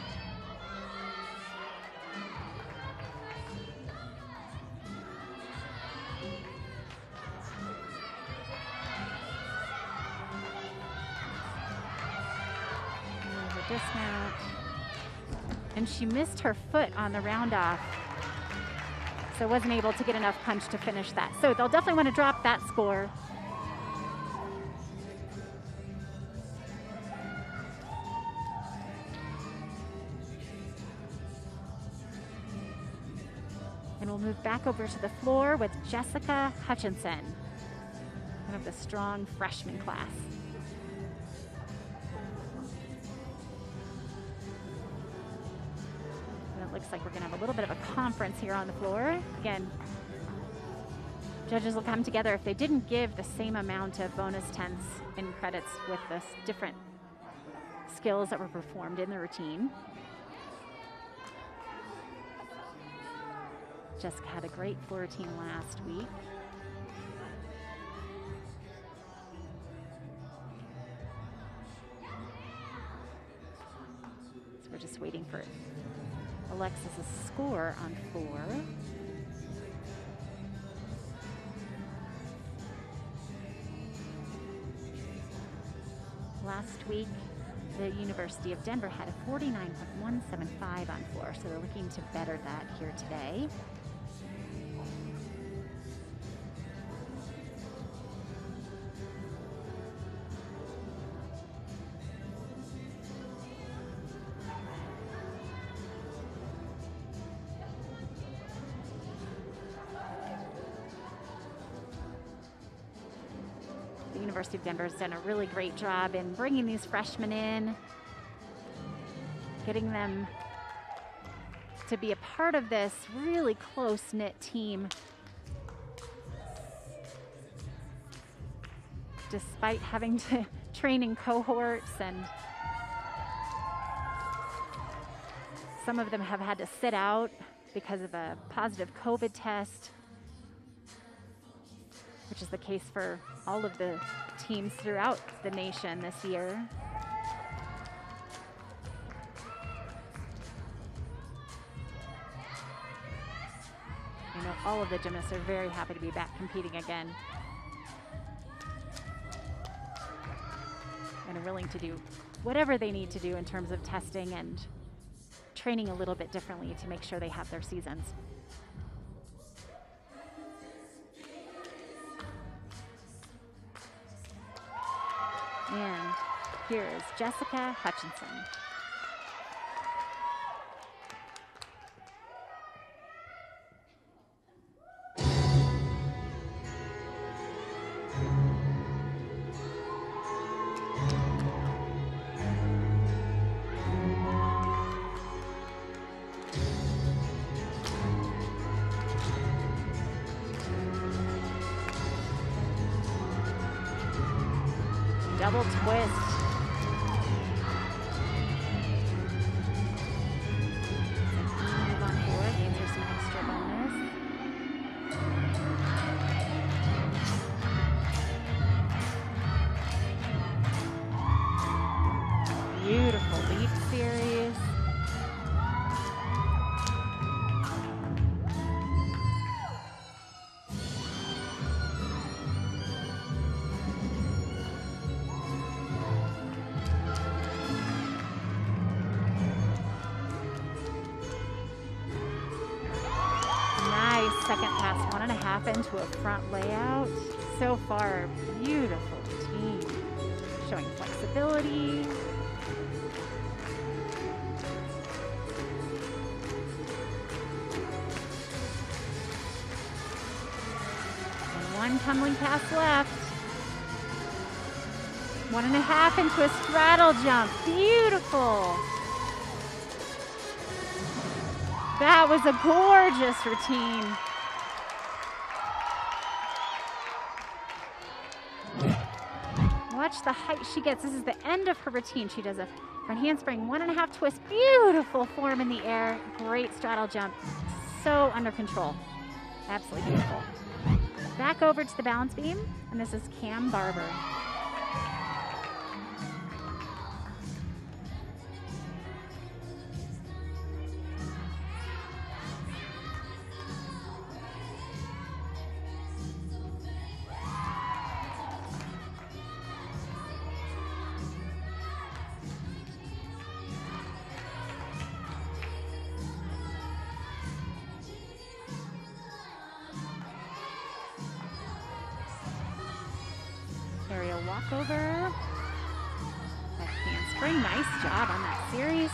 Dismount, and she missed her foot on the round off, so wasn't able to get enough punch to finish that. So they'll definitely want to drop that score. And we'll move back over to the floor with Jessica Hutchinson, one of the strong freshman class. Looks like we're going to have a little bit of a conference here on the floor. Again, judges will come together if they didn't give the same amount of bonus tenths in credits with the different skills that were performed in the routine. Jessica had a great floor routine last week. So we're just waiting for Alexis's score on 4. Last week, the University of Denver had a 49.175 on 4, so they're looking to better that here today. University of Denver has done a really great job in bringing these freshmen in, getting them to be a part of this really close-knit team. Despite having to train in cohorts, and some of them have had to sit out because of a positive COVID test, which is the case for all of the teams throughout the nation this year. I know all of the gymnasts are very happy to be back competing again and are willing to do whatever they need to do in terms of testing and training a little bit differently to make sure they have their seasons. And here is Jessica Hutchinson. Double twist. Move on forward, gains her some extra bonus. Beautiful leap series. Second pass, 1.5 into a front layout. So far, beautiful team. Showing flexibility. And one tumbling pass left. 1.5 into a straddle jump. Beautiful. That was a gorgeous routine. Watch the height she gets. This is the end of her routine. She does a front handspring, 1.5 twist. Beautiful form in the air. Great straddle jump. So under control. Absolutely beautiful. Back over to the balance beam, and this is Cam Barber. Aerial walkover. Back handspring. Nice job on that series.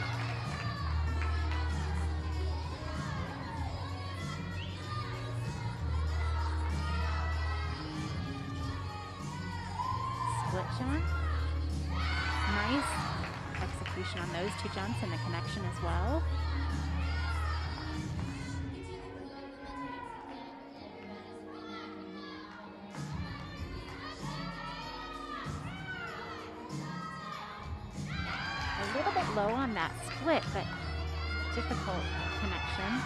Split jump. Nice execution on those two jumps and the connection as well. A little bit low on that split, but difficult connection.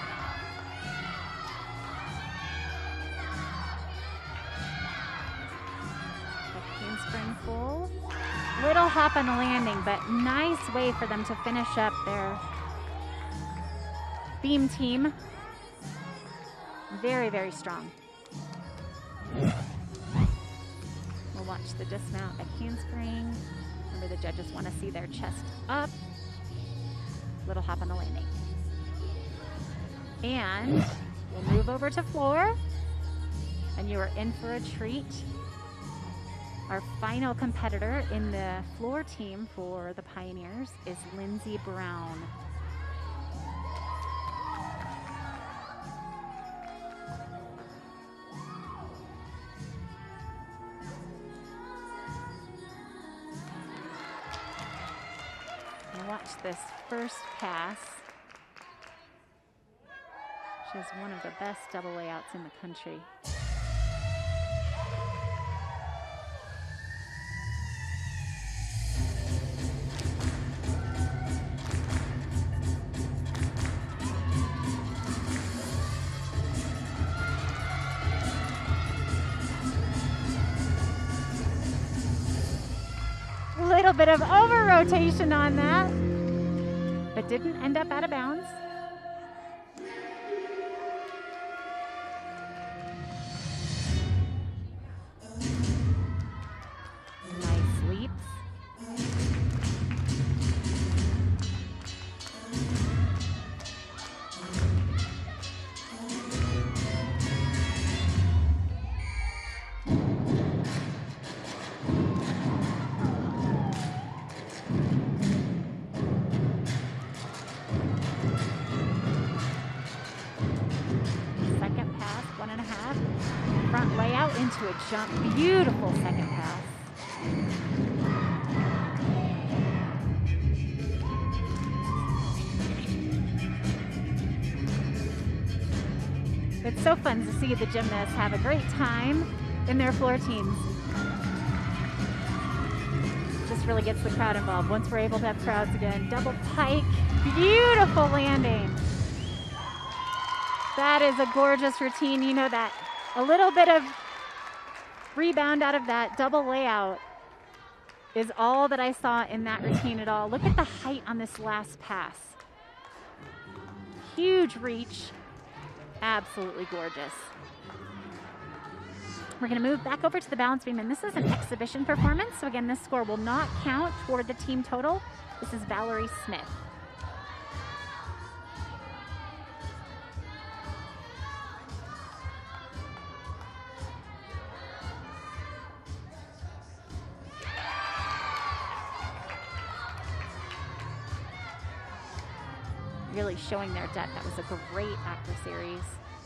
Handspring full. Little hop on the landing, but nice way for them to finish up their beam team. Very, very strong. We'll watch the dismount at handspring. Remember, the judges want to see their chest up. Little hop on the landing. And we'll move over to floor. And you are in for a treat. Our final competitor in the floor team for the Pioneers is Lindsey Brown. And watch this first pass. She has one of the best double layouts in the country. Little bit of over rotation on that, but didn't end up out of bounds. Nice leaps. jump. Beautiful second pass. It's so fun to see the gymnasts have a great time in their floor teams. Just really gets the crowd involved once we're able to have crowds again. Double pike, beautiful landing. That is a gorgeous routine. You know that a little bit of rebound out of that double layout is all that I saw in that routine at all. Look at the height on this last pass. Huge reach, absolutely gorgeous. We're going to move back over to the balance beam, and this is an exhibition performance. So again, this score will not count toward the team total. This is Valerie Smith. Really showing their depth. That was a great acro series.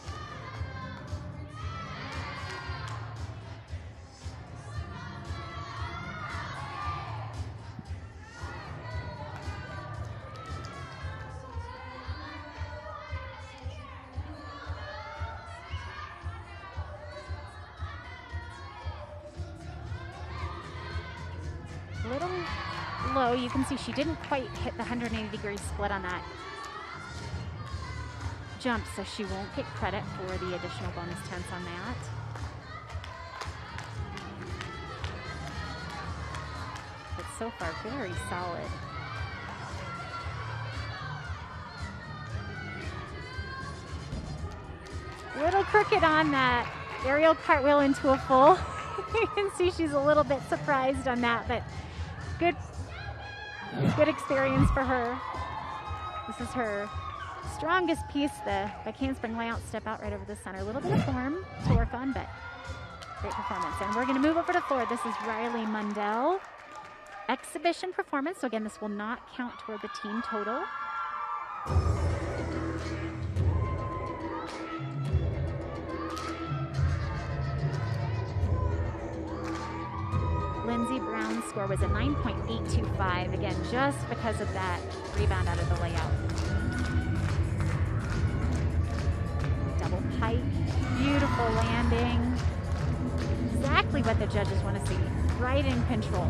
Little low. You can see she didn't quite hit the 180-degree split on that jump, so she won't get credit for the additional bonus tenths on that. But so far, very solid. Little crooked on that aerial cartwheel into a full. You can see she's a little bit surprised on that, but good experience for her. This is her strongest piece, the back handspring layout step out right over the center. A little bit of form to work on, but great performance. And we're going to move over to floor. This is Riley Mundell. Exhibition performance. So again, this will not count toward the team total. Lindsey Brown's score was a 9.825. Again, just because of that rebound out of the layout. Double pike, beautiful landing. Exactly what the judges want to see. Right in control.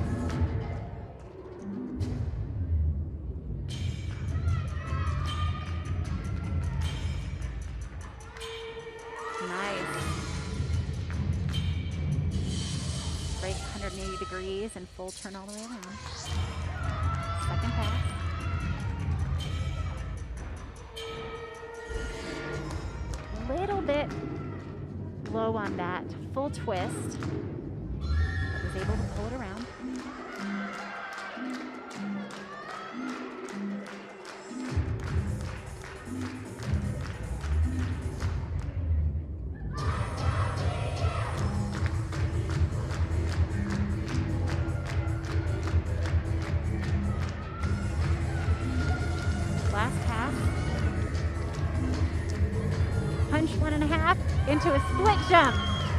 Nice. Right 180 degrees and full turn all the way around. Second pass. Little bit low on that full twist, but was able to pull it around. Last pass. Punch 1.5 into a split jump.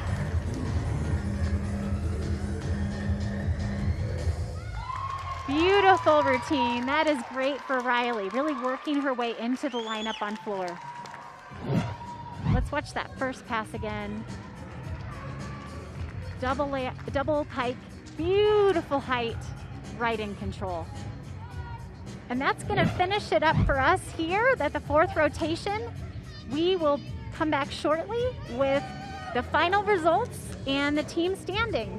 Beautiful routine. That is great for Riley, really working her way into the lineup on floor. Let's watch that first pass again. Double pike, beautiful height, right in control. And that's going to finish it up for us here at the fourth rotation. We will come back shortly with the final results and the team standings.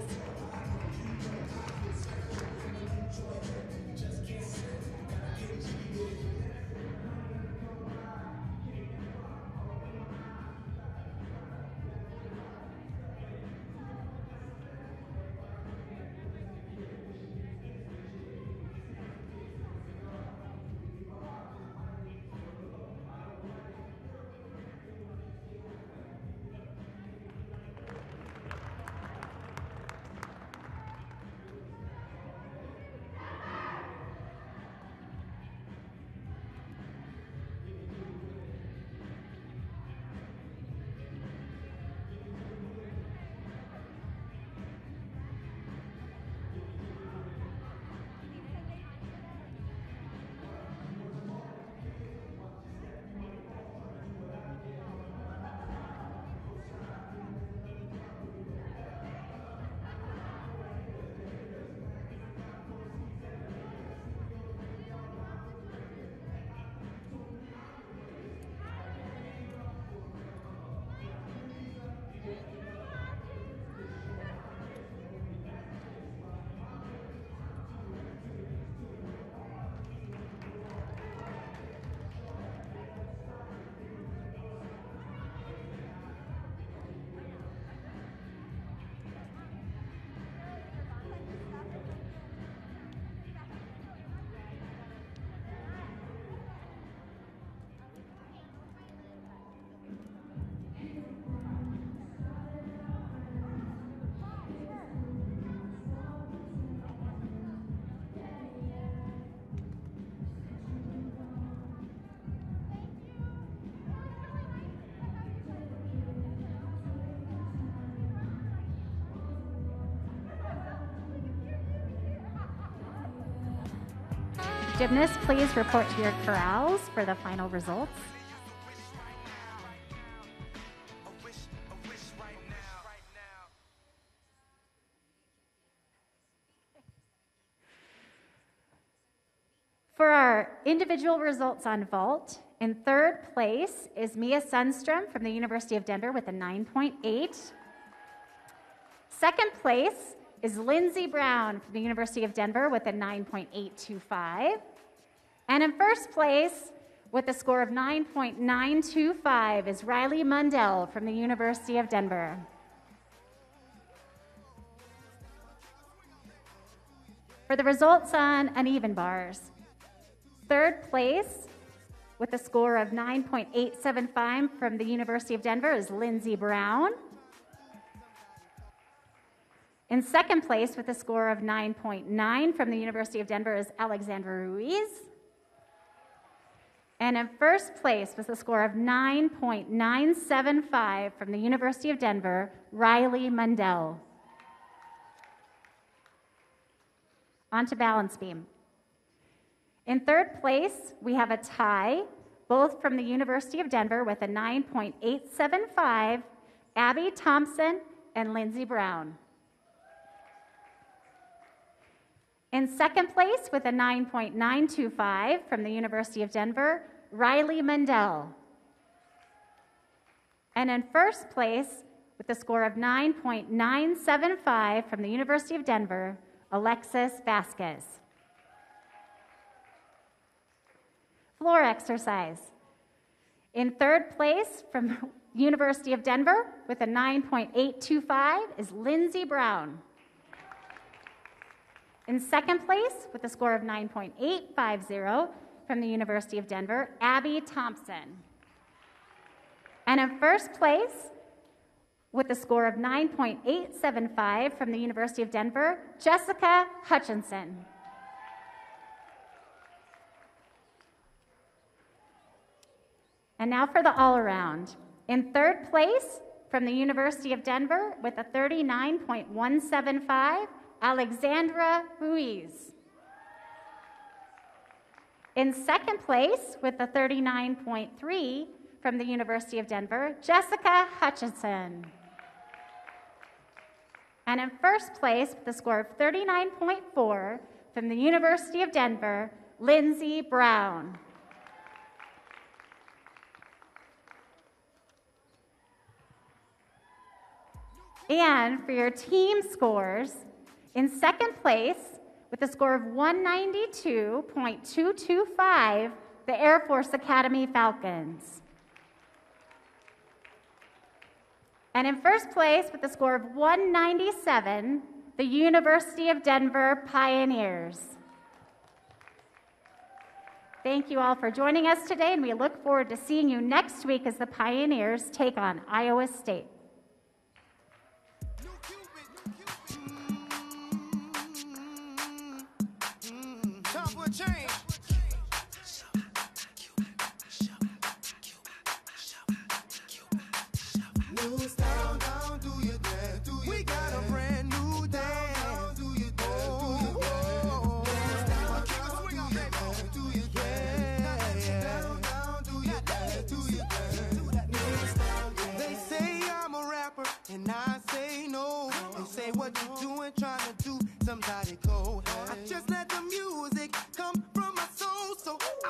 Gymnasts, please report to your corrals for the final results. For our individual results on vault, in third place is Mia Sundstrom from the University of Denver with a 9.8. Second place is Lindsey Brown from the University of Denver with a 9.825. And in first place with a score of 9.925 is Riley Mundell from the University of Denver. For the results on uneven bars, third place with a score of 9.875 from the University of Denver is Lindsey Brown. In second place with a score of 9.9 from the University of Denver is Alexandra Ruiz. And in first place with a score of 9.975 from the University of Denver, Riley Mundell. On to balance beam. In third place, we have a tie, both from the University of Denver with a 9.875, Abby Thompson and Lindsey Brown. In second place with a 9.925 from the University of Denver, Riley Mundell. And in first place with a score of 9.975 from the University of Denver, Alexis Vasquez. Floor exercise. In third place from University of Denver with a 9.825 is Lindsey Brown. In second place with a score of 9.850 from the University of Denver, Abby Thompson. And in first place with a score of 9.875 from the University of Denver, Jessica Hutchinson. And now for the all-around. In third place from the University of Denver with a 39.175, Alexandra Ruiz. In second place with a 39.3 from the University of Denver, Jessica Hutchinson. And in first place with a score of 39.4 from the University of Denver, Lindsey Brown. And for your team scores, in second place with a score of 192.225, the Air Force Academy Falcons. And in first place with a score of 197, the University of Denver Pioneers. Thank you all for joining us today, and we look forward to seeing you next week as the Pioneers take on Iowa State. And I say no, and say what you doing, trying to do somebody cold. I just let the music come from my soul, so